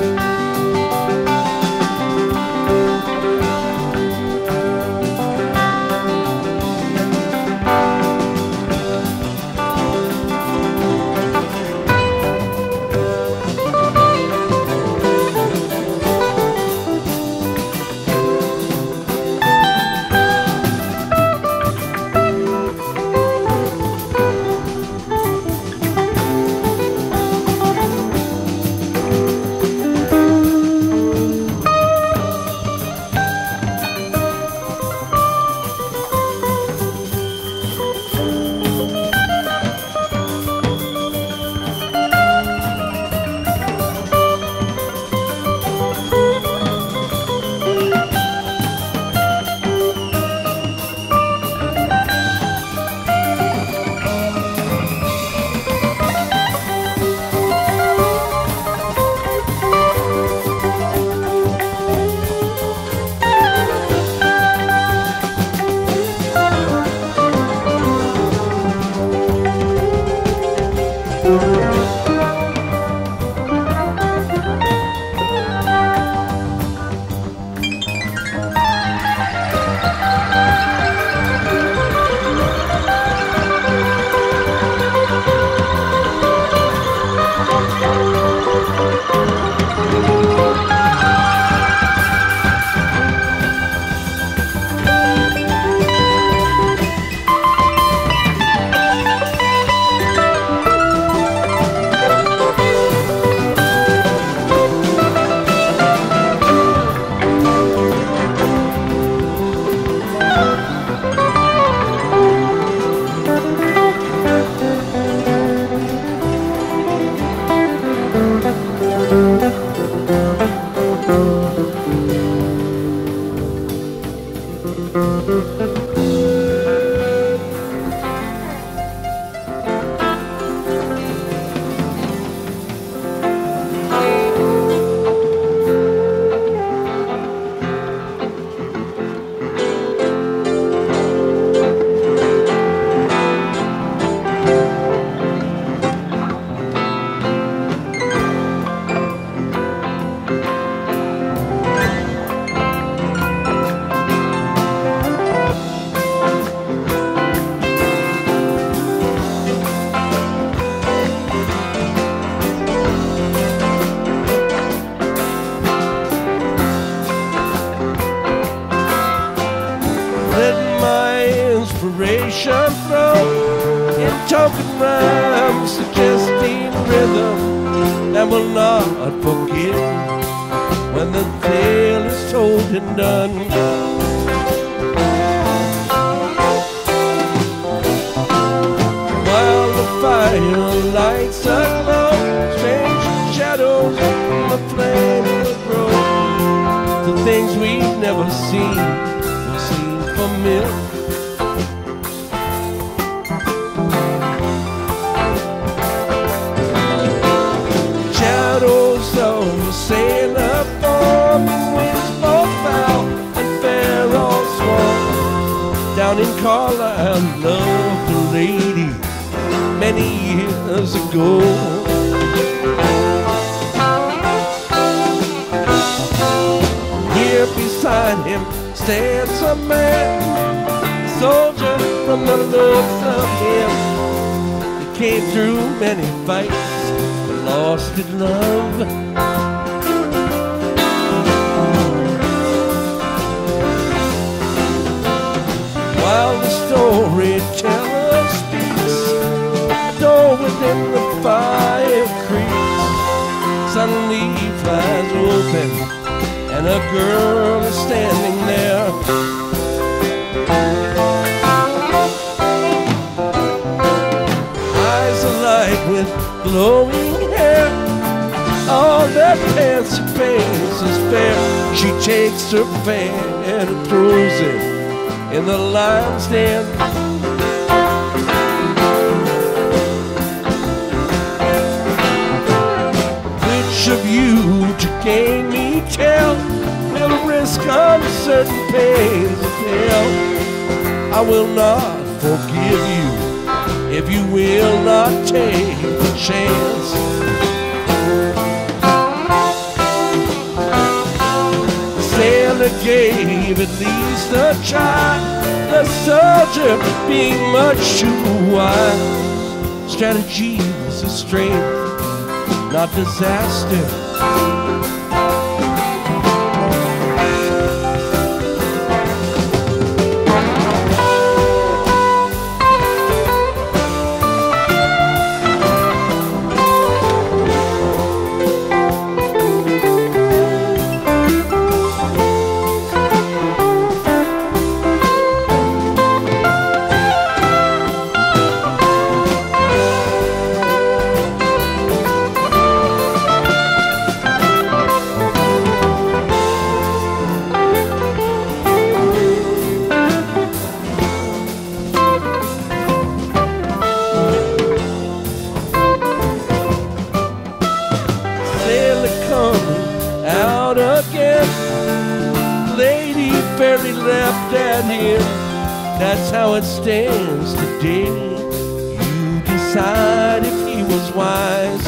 Inspiration flow in talking rhymes, suggesting rhythm that will not forget when the tale is told and done. While the fire lights aglow, strange shadows in the flame will grow to things we've never seen or seen familiar. Shadows of a sailor forming winds both foul and fair Carlisle loved a lady many years ago. Here beside him stands a man, soldier from the looks of him. He came through many fights, but lost his love. While the storyteller speaks, the door within the fire creaks. Suddenly he flies open, and a girl is standing there. Eyes alight with glowing hair, all that fancy face is fair. She takes her fan and throws it in the lion's den. Which of you to gain me tell will risk uncertain pains of hell? I will not forgive you if you will not take the chance. Sailor gave at least a try, the soldier being much too wise. Strategy was a strength, not disaster. Out again, lady fairly left at him. That's how it stands today. You decide if he was wise.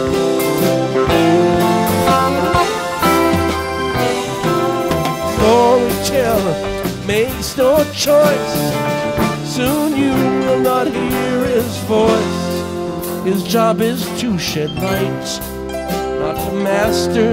Storyteller makes no choice. Soon you will not hear his voice. His job is to shed light, not to master.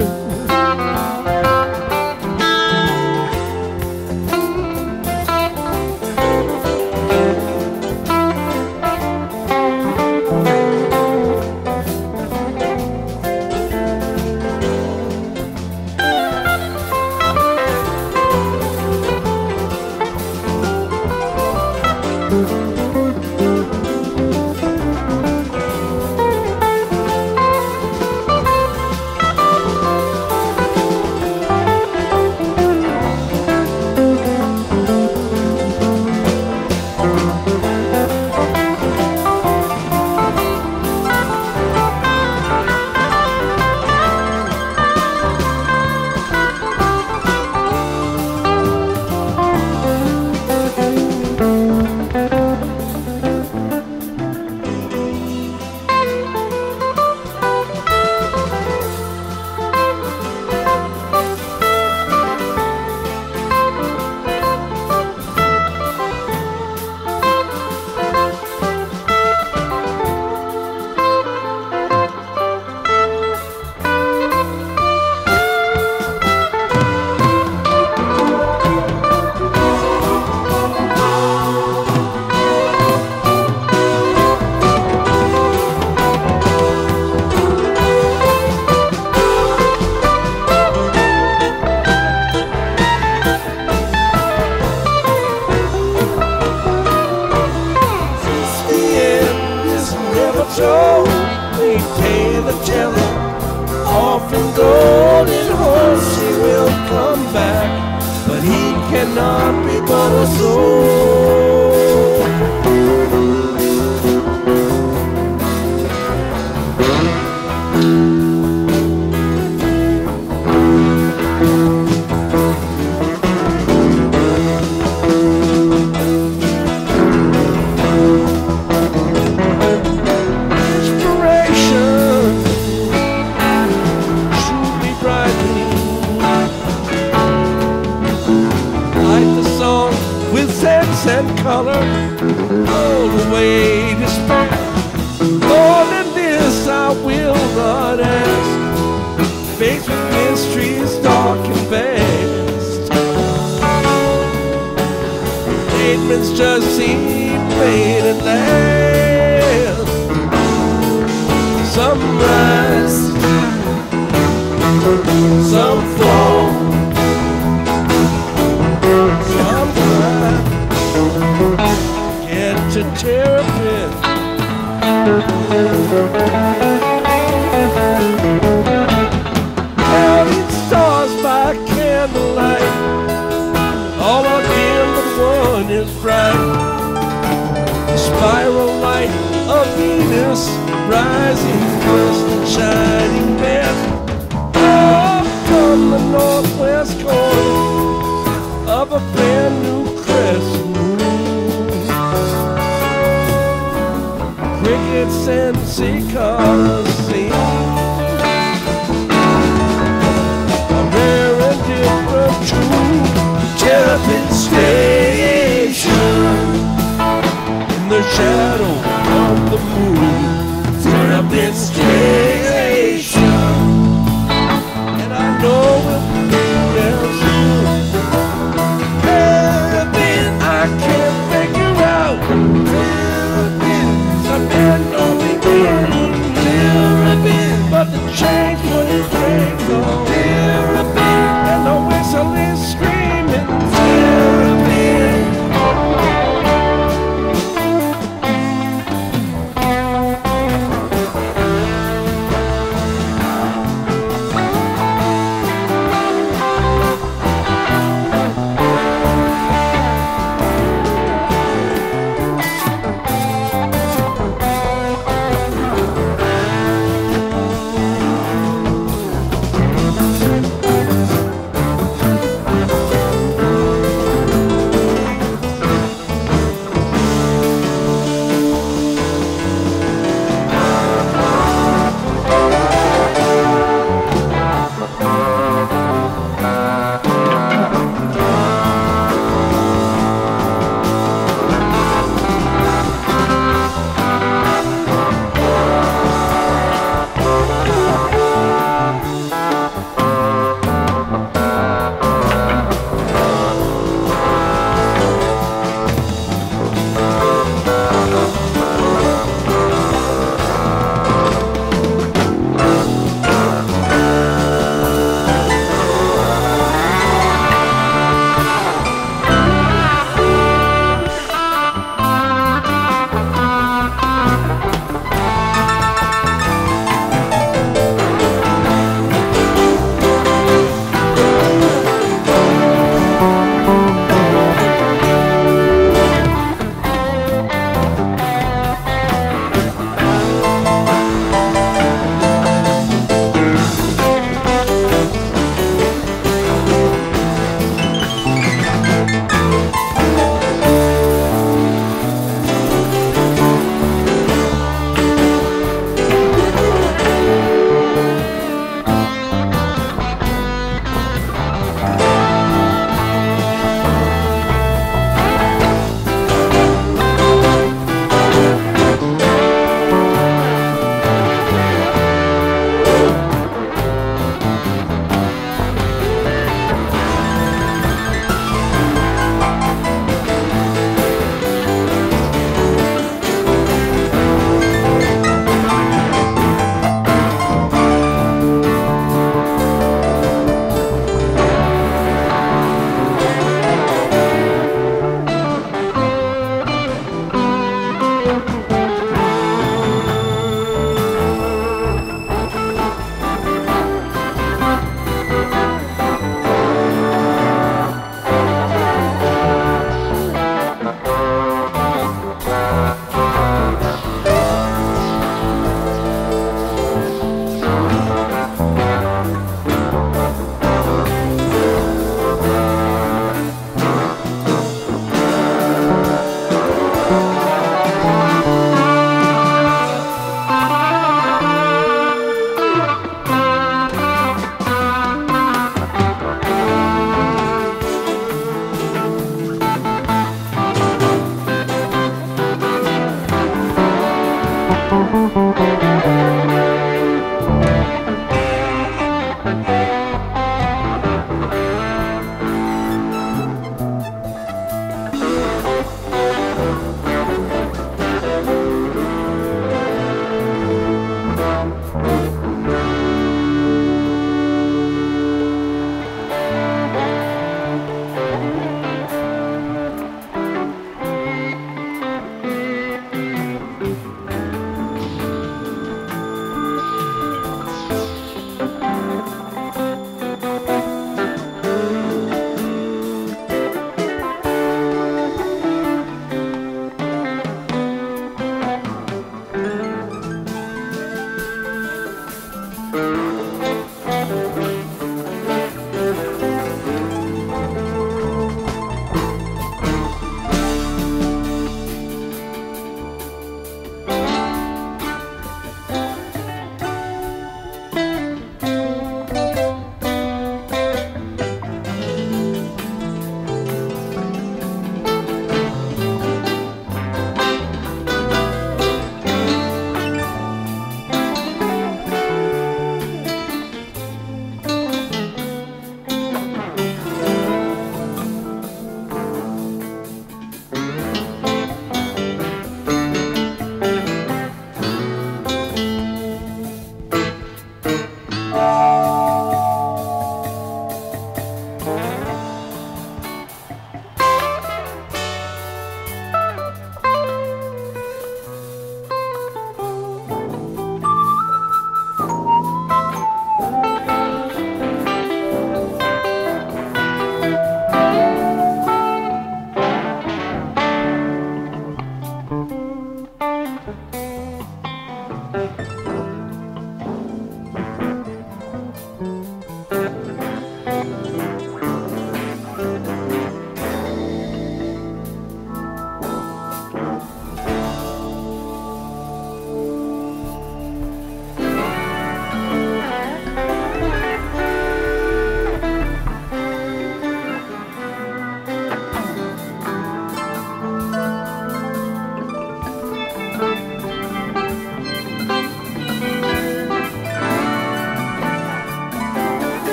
We pay the teller off in golden horse. He will come back, but he cannot be but a soul. all the way despair. More than this I will not ask, faced with mysteries dark and vast. Statements just seem plain at last. Some rise, some fall, some cry, get to terrapin. Counting stars by candlelight, all are dim but one is bright. The spiral light of Venus rising first and shining best. Off from the northwest corner of a brand new crescent moon. Crickets and cicadas sing a rare and different tune. Terrapin Station in the shadow of the moon. Terrapin Station, and I know we'll be there soon. Terrapin, I can't figure out. Terrapin, I've been only beginning. Terrapin, but the change wouldn't break on. Terrapin, and the whistle is screaming. Terrapin.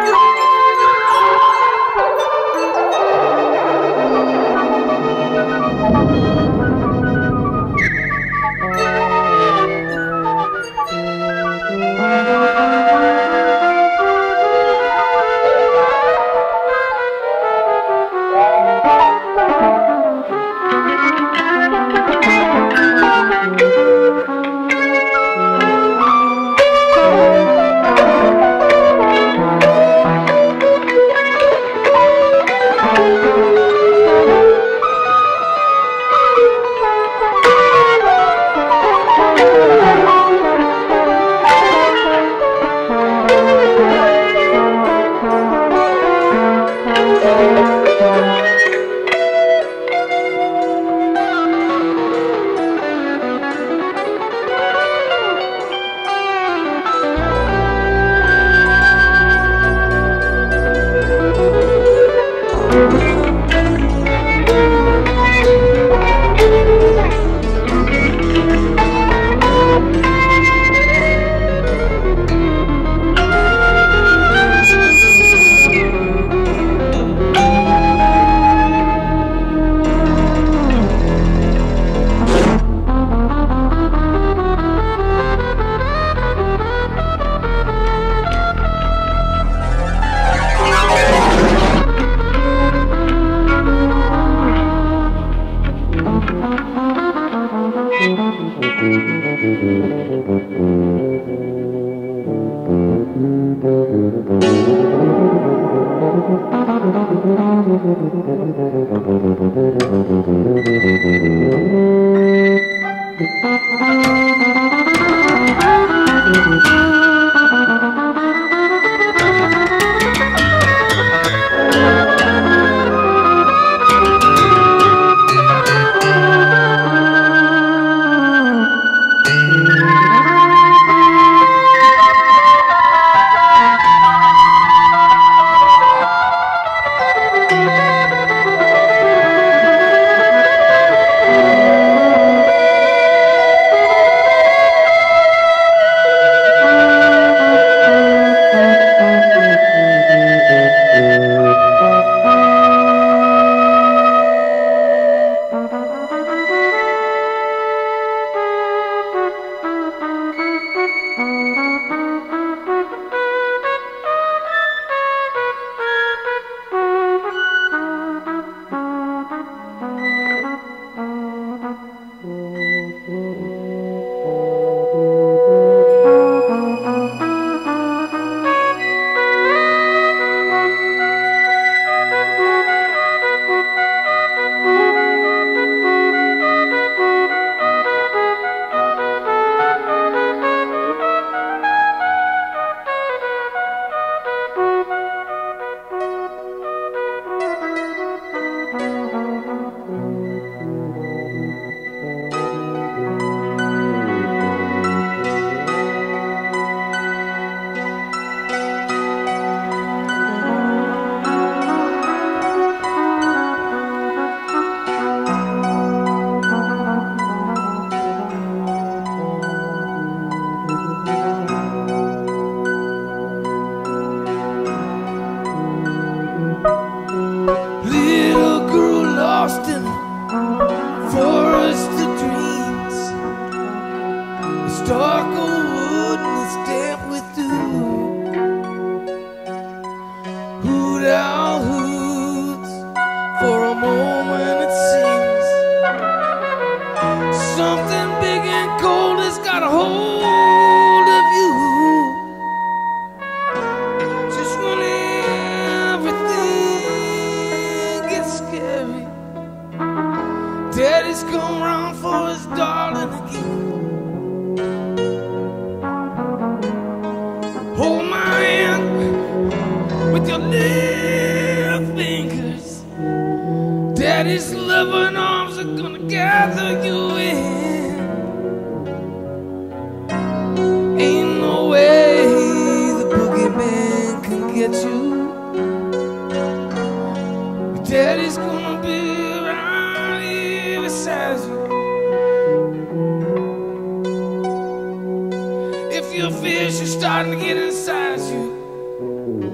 Your fish is starting to get inside you.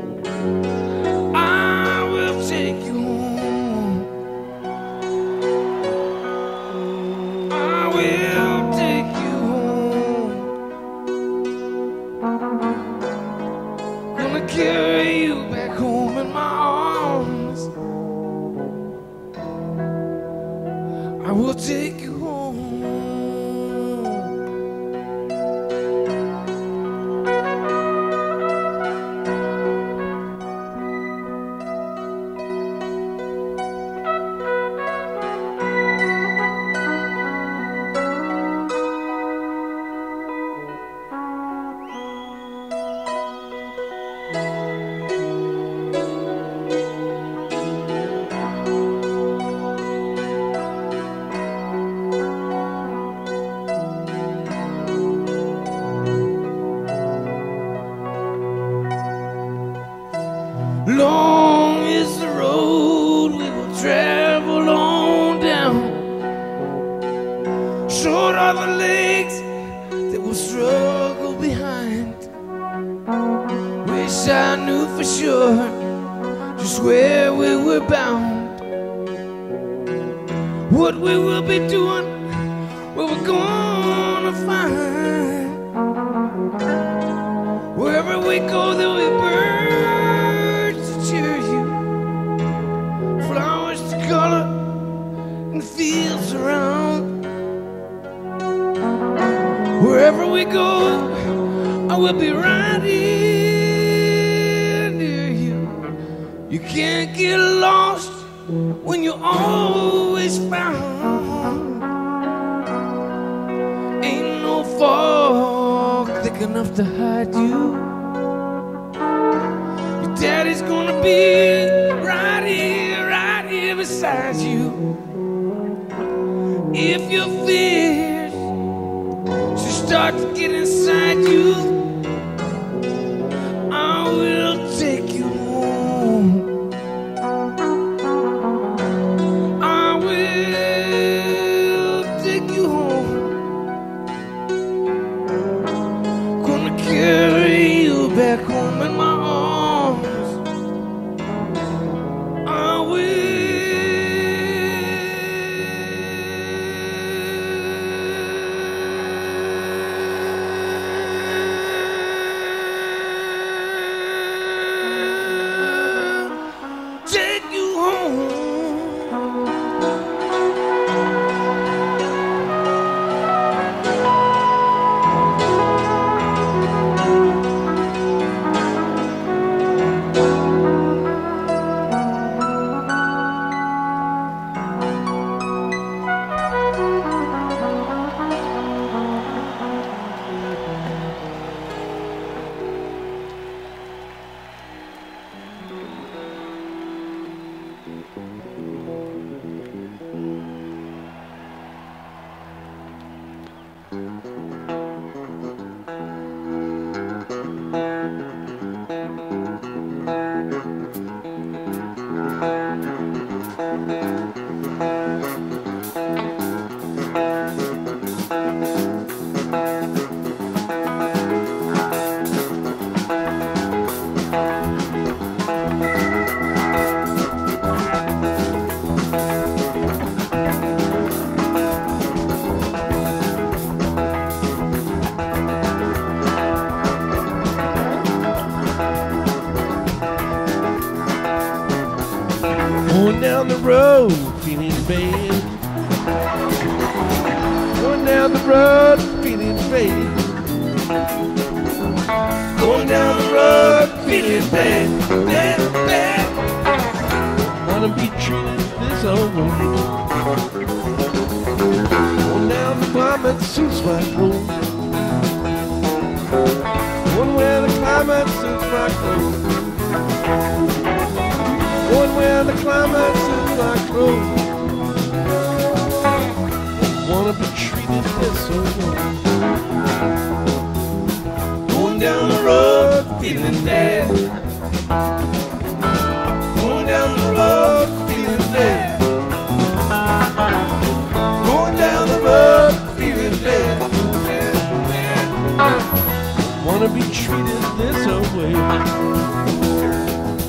I will take you home. I will take you home. Gonna carry you back home in my arms. I will take you home. Long is the road we will travel on down. Short are the legs that will struggle behind. Wish I knew for sure just where we were bound, what we will be doing, what we're gonna find. Wherever we go, there'll be birds to cheer you, flowers to color, and fields around. Wherever we go, I will be right here near you. You can't get lost when you're always found. Ain't no fog thick enough to hide you. Your daddy's gonna be right here beside you. If your fears should start to get inside you, I will take you home. I will take you home. Gonna carry you back home in my arms. I will. Take you home. Going down the road, feeling bad. Going down the road, feeling bad. Going down the road, feeling bad, bad, bad. Wanna be treated this old way. Going down the climate suits my clothes. Going where the climate suits my clothes. Going where the climate suits my clothes. Wanna be treated this way. Going down the road, feeling bad. Going down the road, feeling bad. Going down the road, feeling bad. Wanna be treated this way.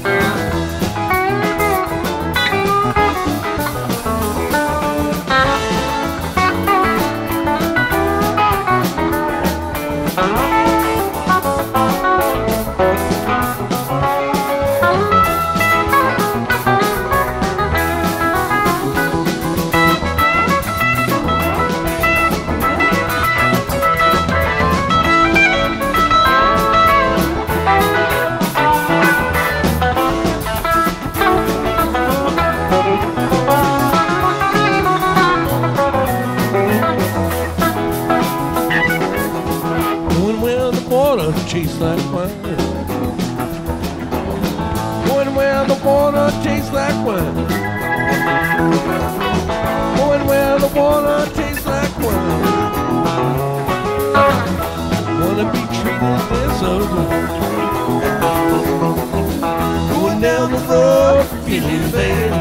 water tastes like wine. Going where the water tastes like wine. Wanna be treated this way. Going down the road, feeling bad.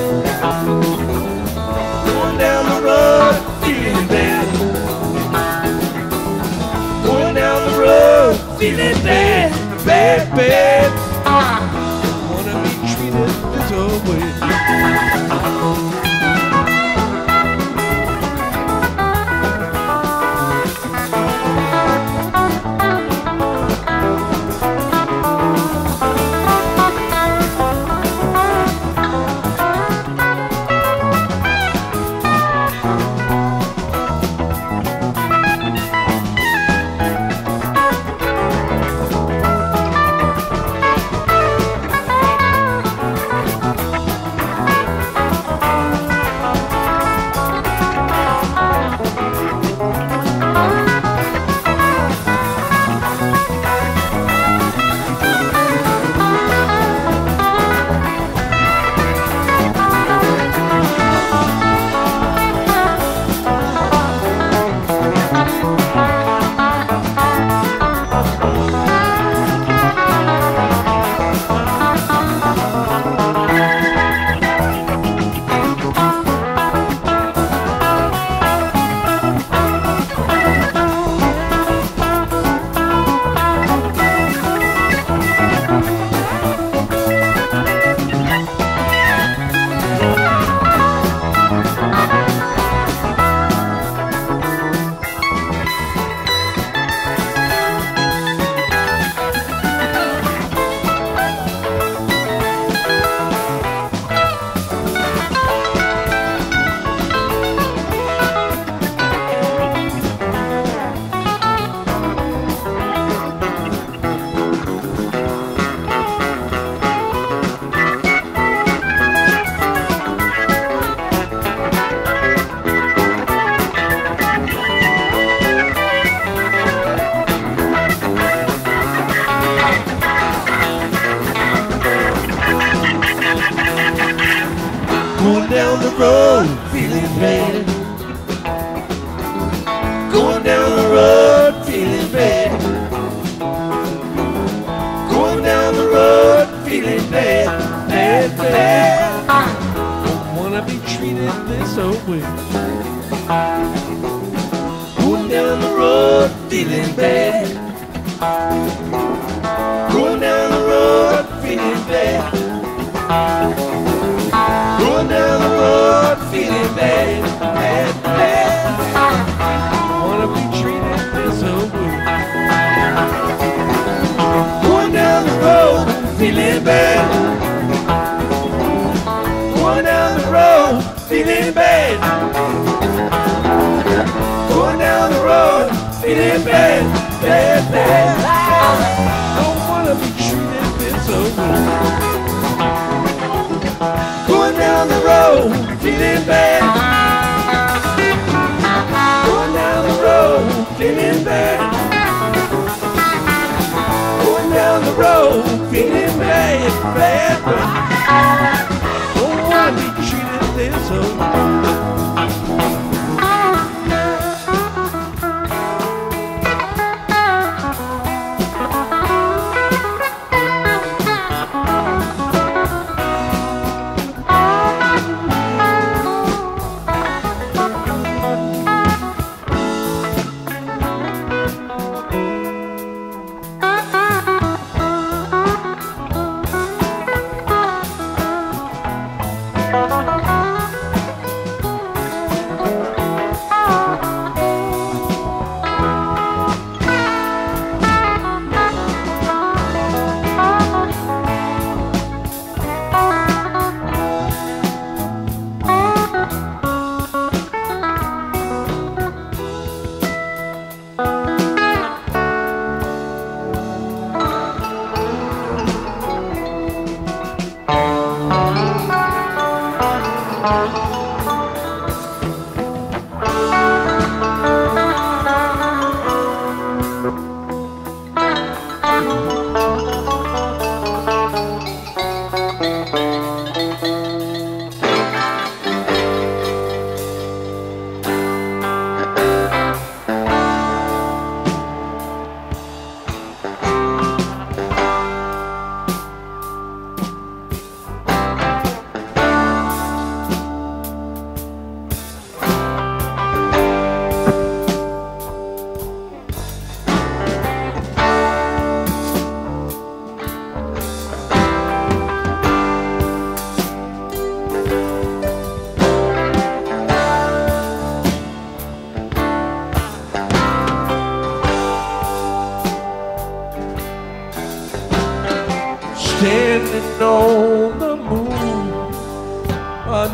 Going down the road, feeling bad. Going down the road, feeling bad, bad, bad. Wanna be treated this way. Going down the road, feeling bad. Going down the road, feeling bad. Going down the road, feeling bad, bad, bad. Don't wanna be treated this way. Going down the road, feeling bad. Going down the road, feeling bad. Going down the road, feeling bad, bad, bad. Wanna be treated this way. Going down the road, feeling bad. Going down the road, feeling bad. Going down the road, feeling bad, bad, bad. Don't wanna be treated this way. Going down the road, feeling bad. Going down the road, feeling bad. Going down the road, feeling bad, bad, bad. Don't wanna be treated this way.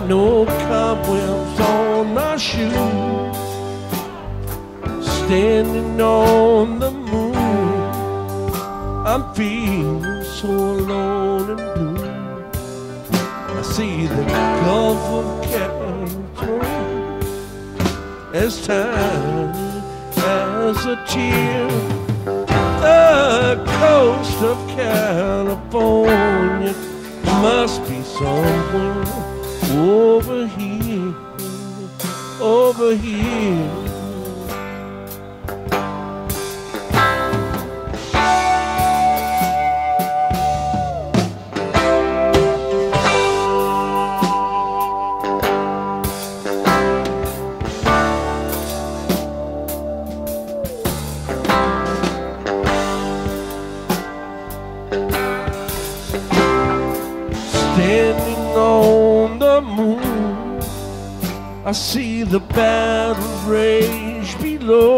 no cobwebs on my shoes. Standing on the moon, I'm feeling so alone and blue. I see the Gulf of California as tiny as a tear. The coast of California must be somewhere over here, over here. Standing on the moon, I see the battle rage below.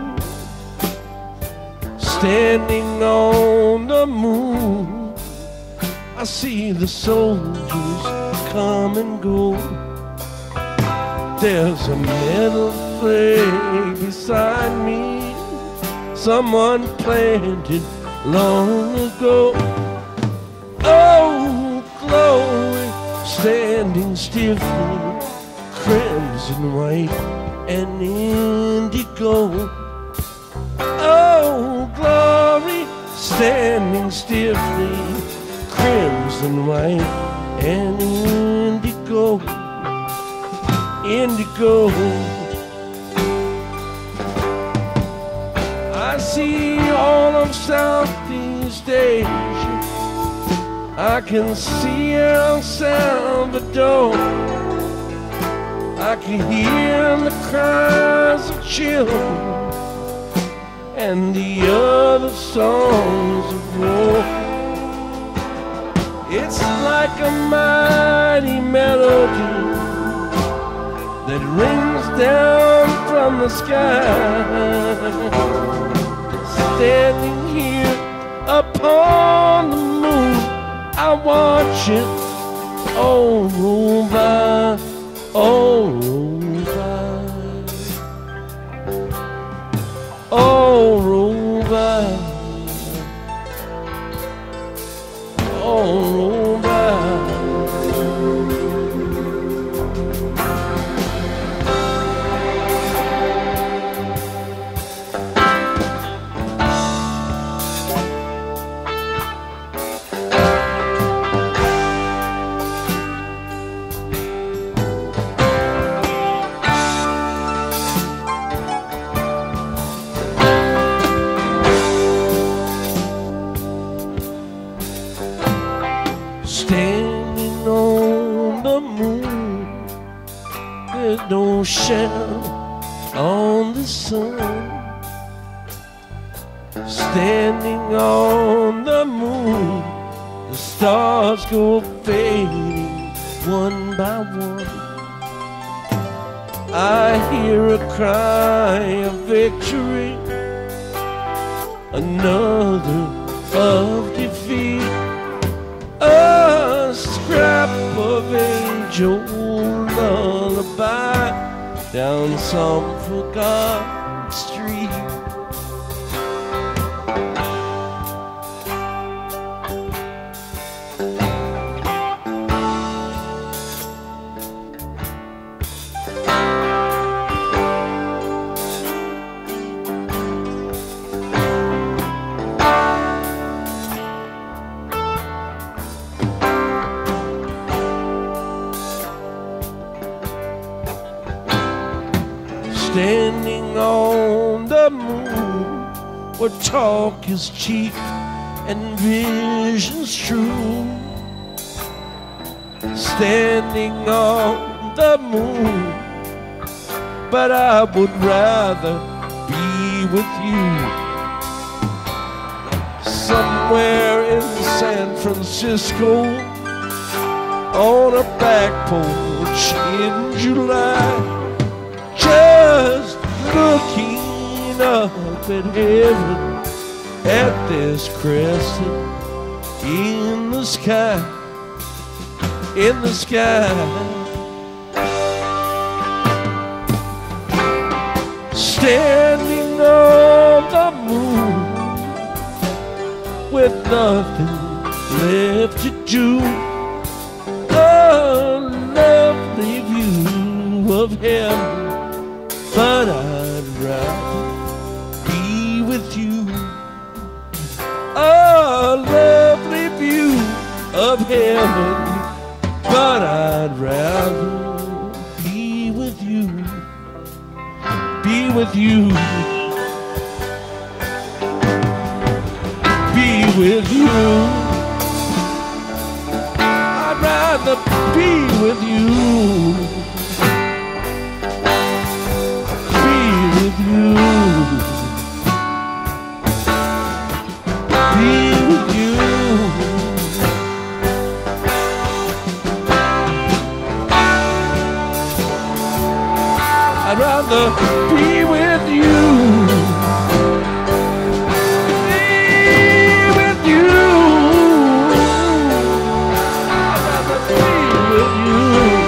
Standing on the moon, I see the soldiers come and go. There's a metal flag beside me, someone planted long ago. Oh, glowing, standing stiffly, crimson, white, and indigo. Oh, glory, standing stiffly, crimson, white, and indigo. Indigo. I see all of Southeast Asia. I can see El Salvador. I can hear the cries of children and the other songs of war. It's like a mighty melody that rings down from the sky. Standing here upon the moon, I watch it all roll by, all roll by, all roll by, all roll by. Standing on the moon, there's no shadow on the sun. Standing on the moon, the stars go fading one by one. I hear a cry of victory, another of defeat. A scrap of angel lullaby down some forgotten street. Standing on the moon, where talk is cheap and vision's true. Standing on the moon, but I would rather be with you. Somewhere in San Francisco, on a back porch in July, just looking up at heaven, at this crescent in the sky, in the sky. standing on the moon with nothing left to do. A lovely view of heaven, but I'd rather be with you. A lovely view of heaven, but I'd rather be with you. Be with you. Be with you. I'd rather be with you. Be with you. Be with you. I'd rather be with you. Be with you. I'd rather be with you.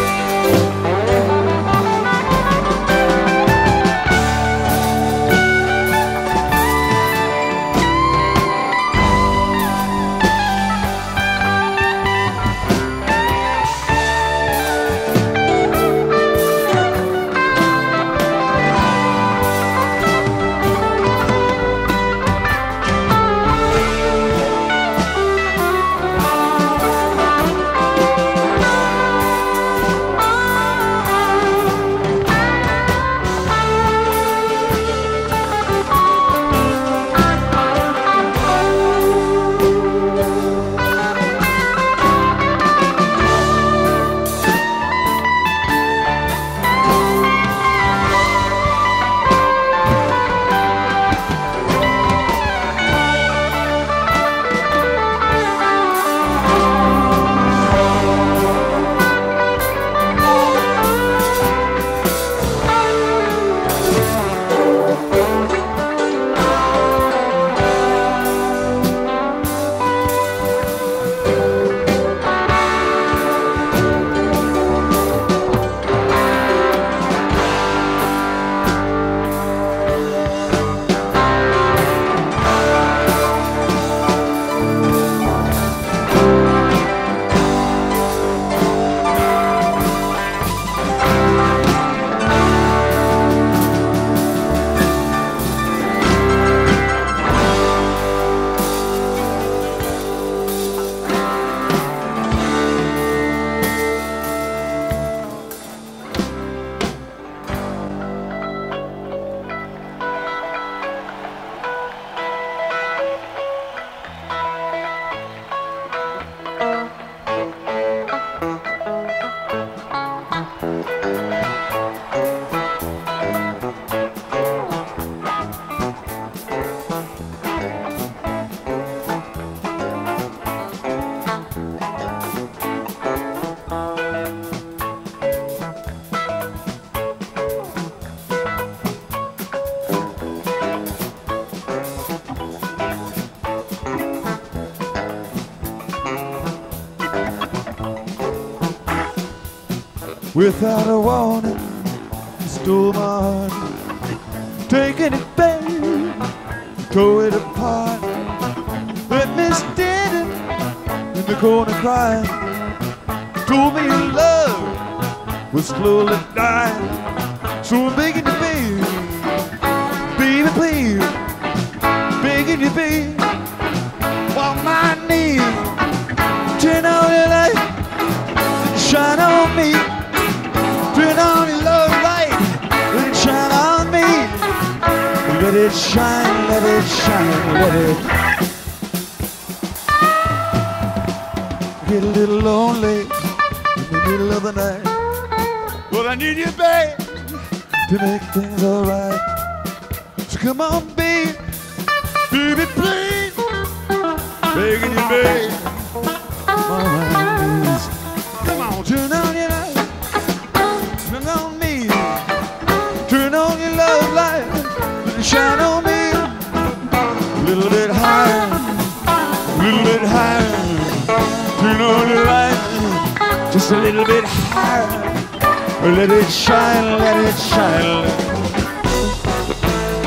Without a warning, you stole my heart, taking it back, tore it apart. Left me standing in the corner crying. Told me your love was slowly dying. So I'm begging you, baby, please, begging you, baby, on my knees. Turn on your light, shine on me. Turn on your love light, let it shine on me. Let it shine, let it shine, let it. Get a little lonely in the middle of the night, but I need you, babe, to make things alright. So come on, babe, baby, please, begging you, babe, on my knees. Come on, turn on your light. Turn on me, turn on your love light, let it shine on me. A little bit higher, a little bit higher. Turn on your light, just a little bit higher. Let it shine, let it shine.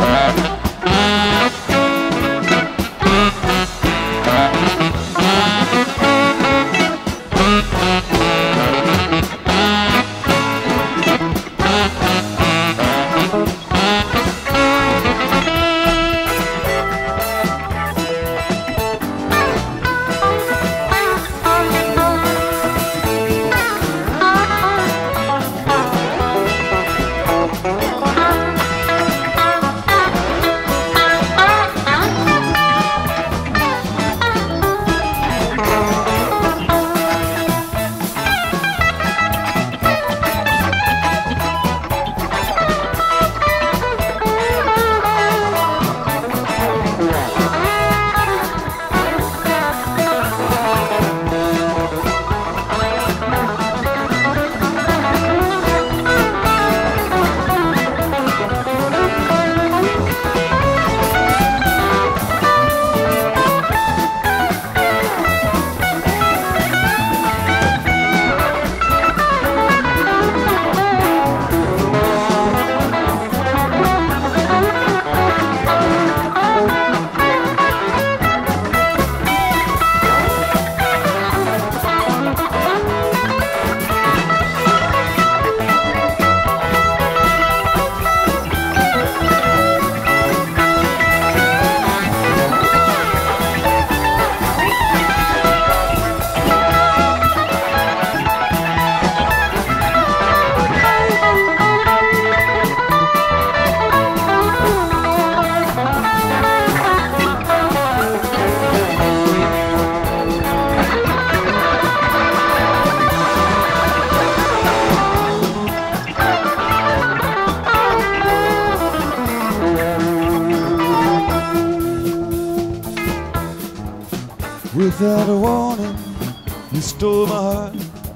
Without a warning, you stole my heart,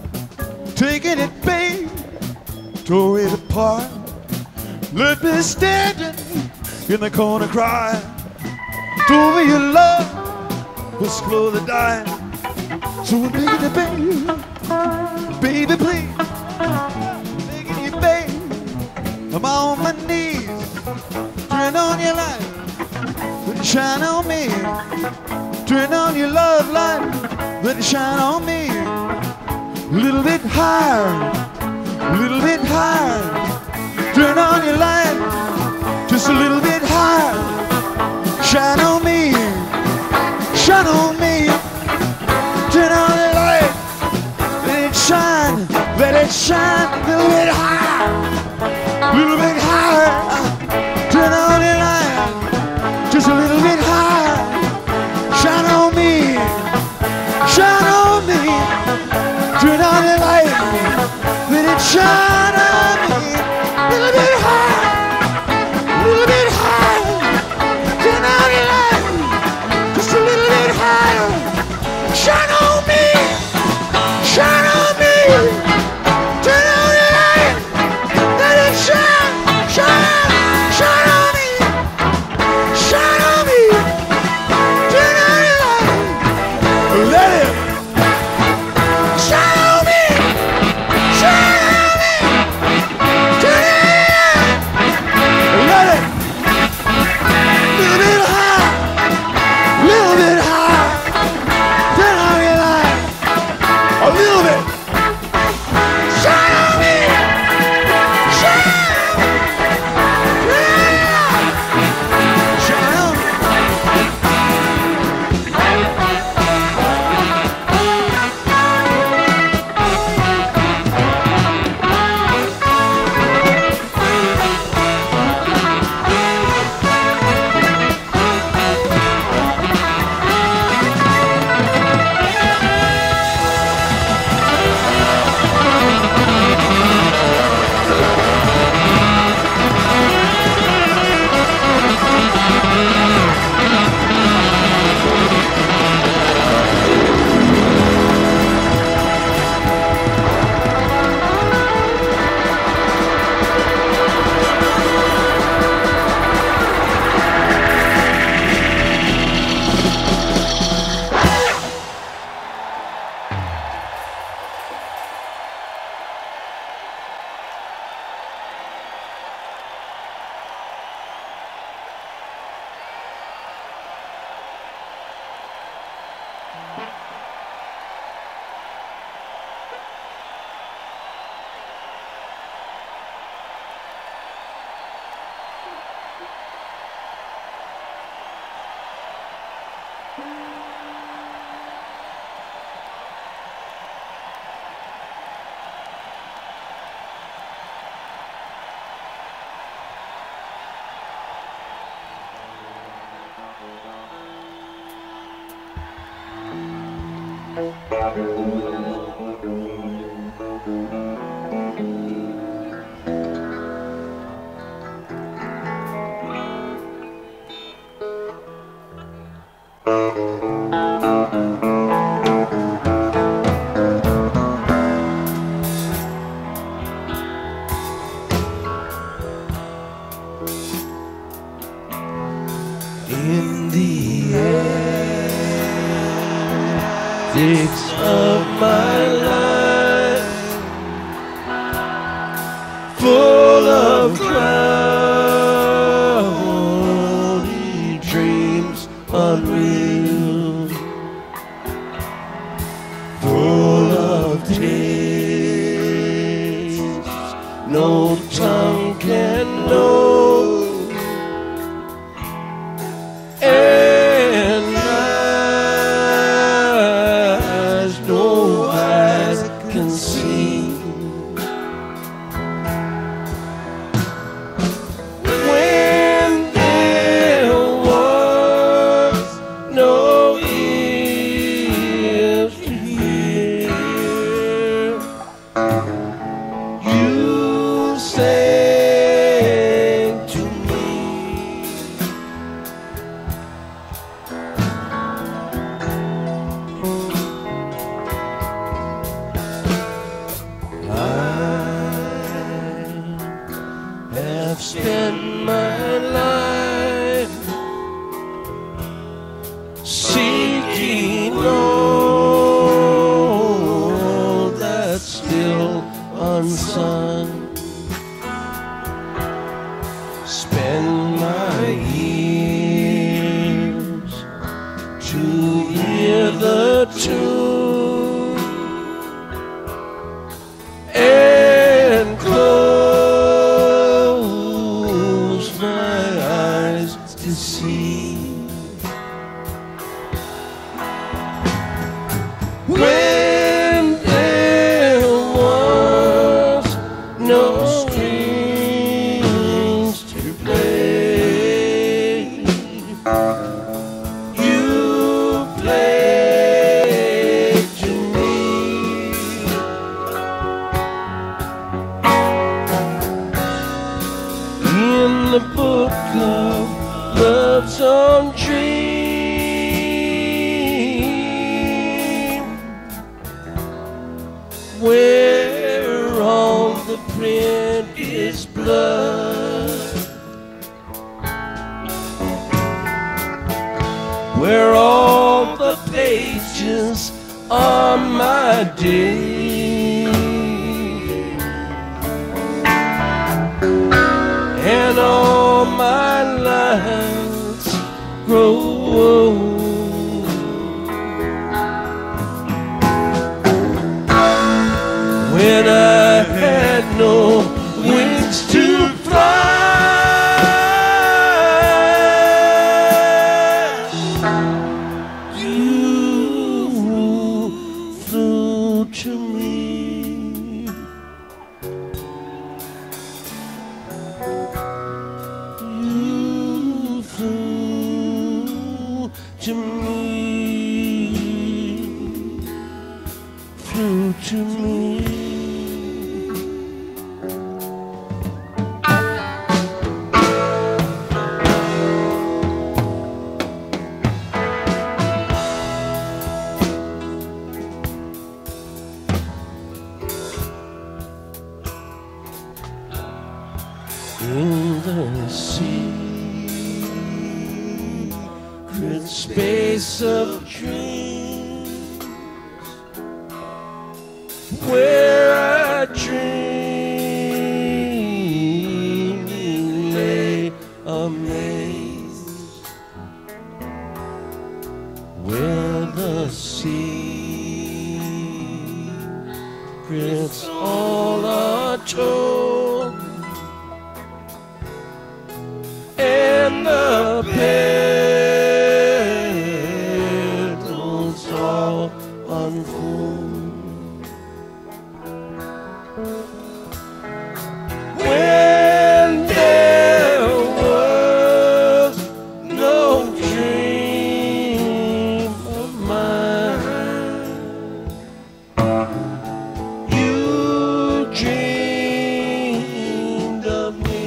taking it, babe, tore it apart. Left me standing in the corner crying. Told me your love was slowly dying. So I'm begging you, babe, baby, please, begging you, babe, I'm on my knees, turn on your light, let it shine on me. Turn on your love light, let it shine on me. A little bit higher, a little bit higher. Turn on your light, just a little bit higher. Shine on me, shine on me. Turn on the light, let it shine a little bit higher, a little bit higher. Turn on your light, just a little bit higher. Shine on me, shine on me. Turn on the light, let it shine on me. A little bit higher, a little bit higher. Turn on the light, just a little bit higher. Shine on me, shine on me. Turn on the light, let it shine, shine, shine on me, shine on me. Let it shine on me, shine on me. spend my life seeking all that's still unsung. Spend my years to hear the tune and close my eyes to see when there was no strings to play. You played to me. In the book of Love's Own Dream, where all the print is blood, where all the pages are my day, and all my lights grow old. When I had no wings to fly, you flew to me. You flew to me. Flew to me. In the secret space of dreams, where I dreaming lay amazed, where the secrets all are told, and the petals all unfold. When there was no dream of mine, you dreamed of me.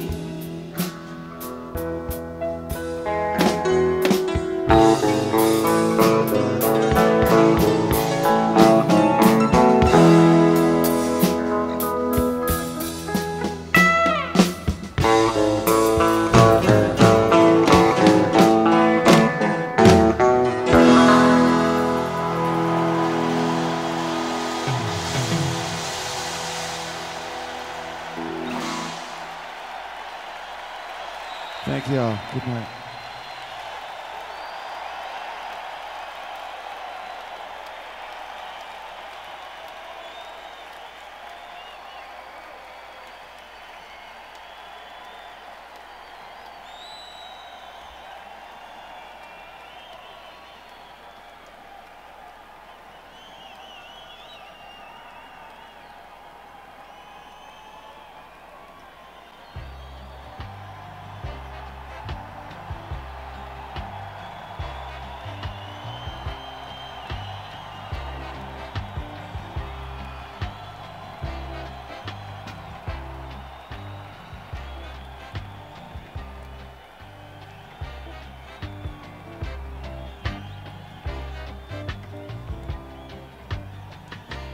Thank y'all. Good night.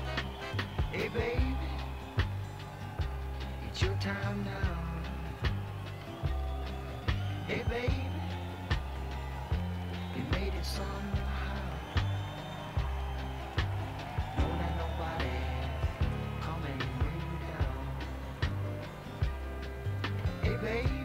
Hey baby, it's your time now. Hey baby, you made it somehow. Don't let nobody come and bring you down. Hey baby.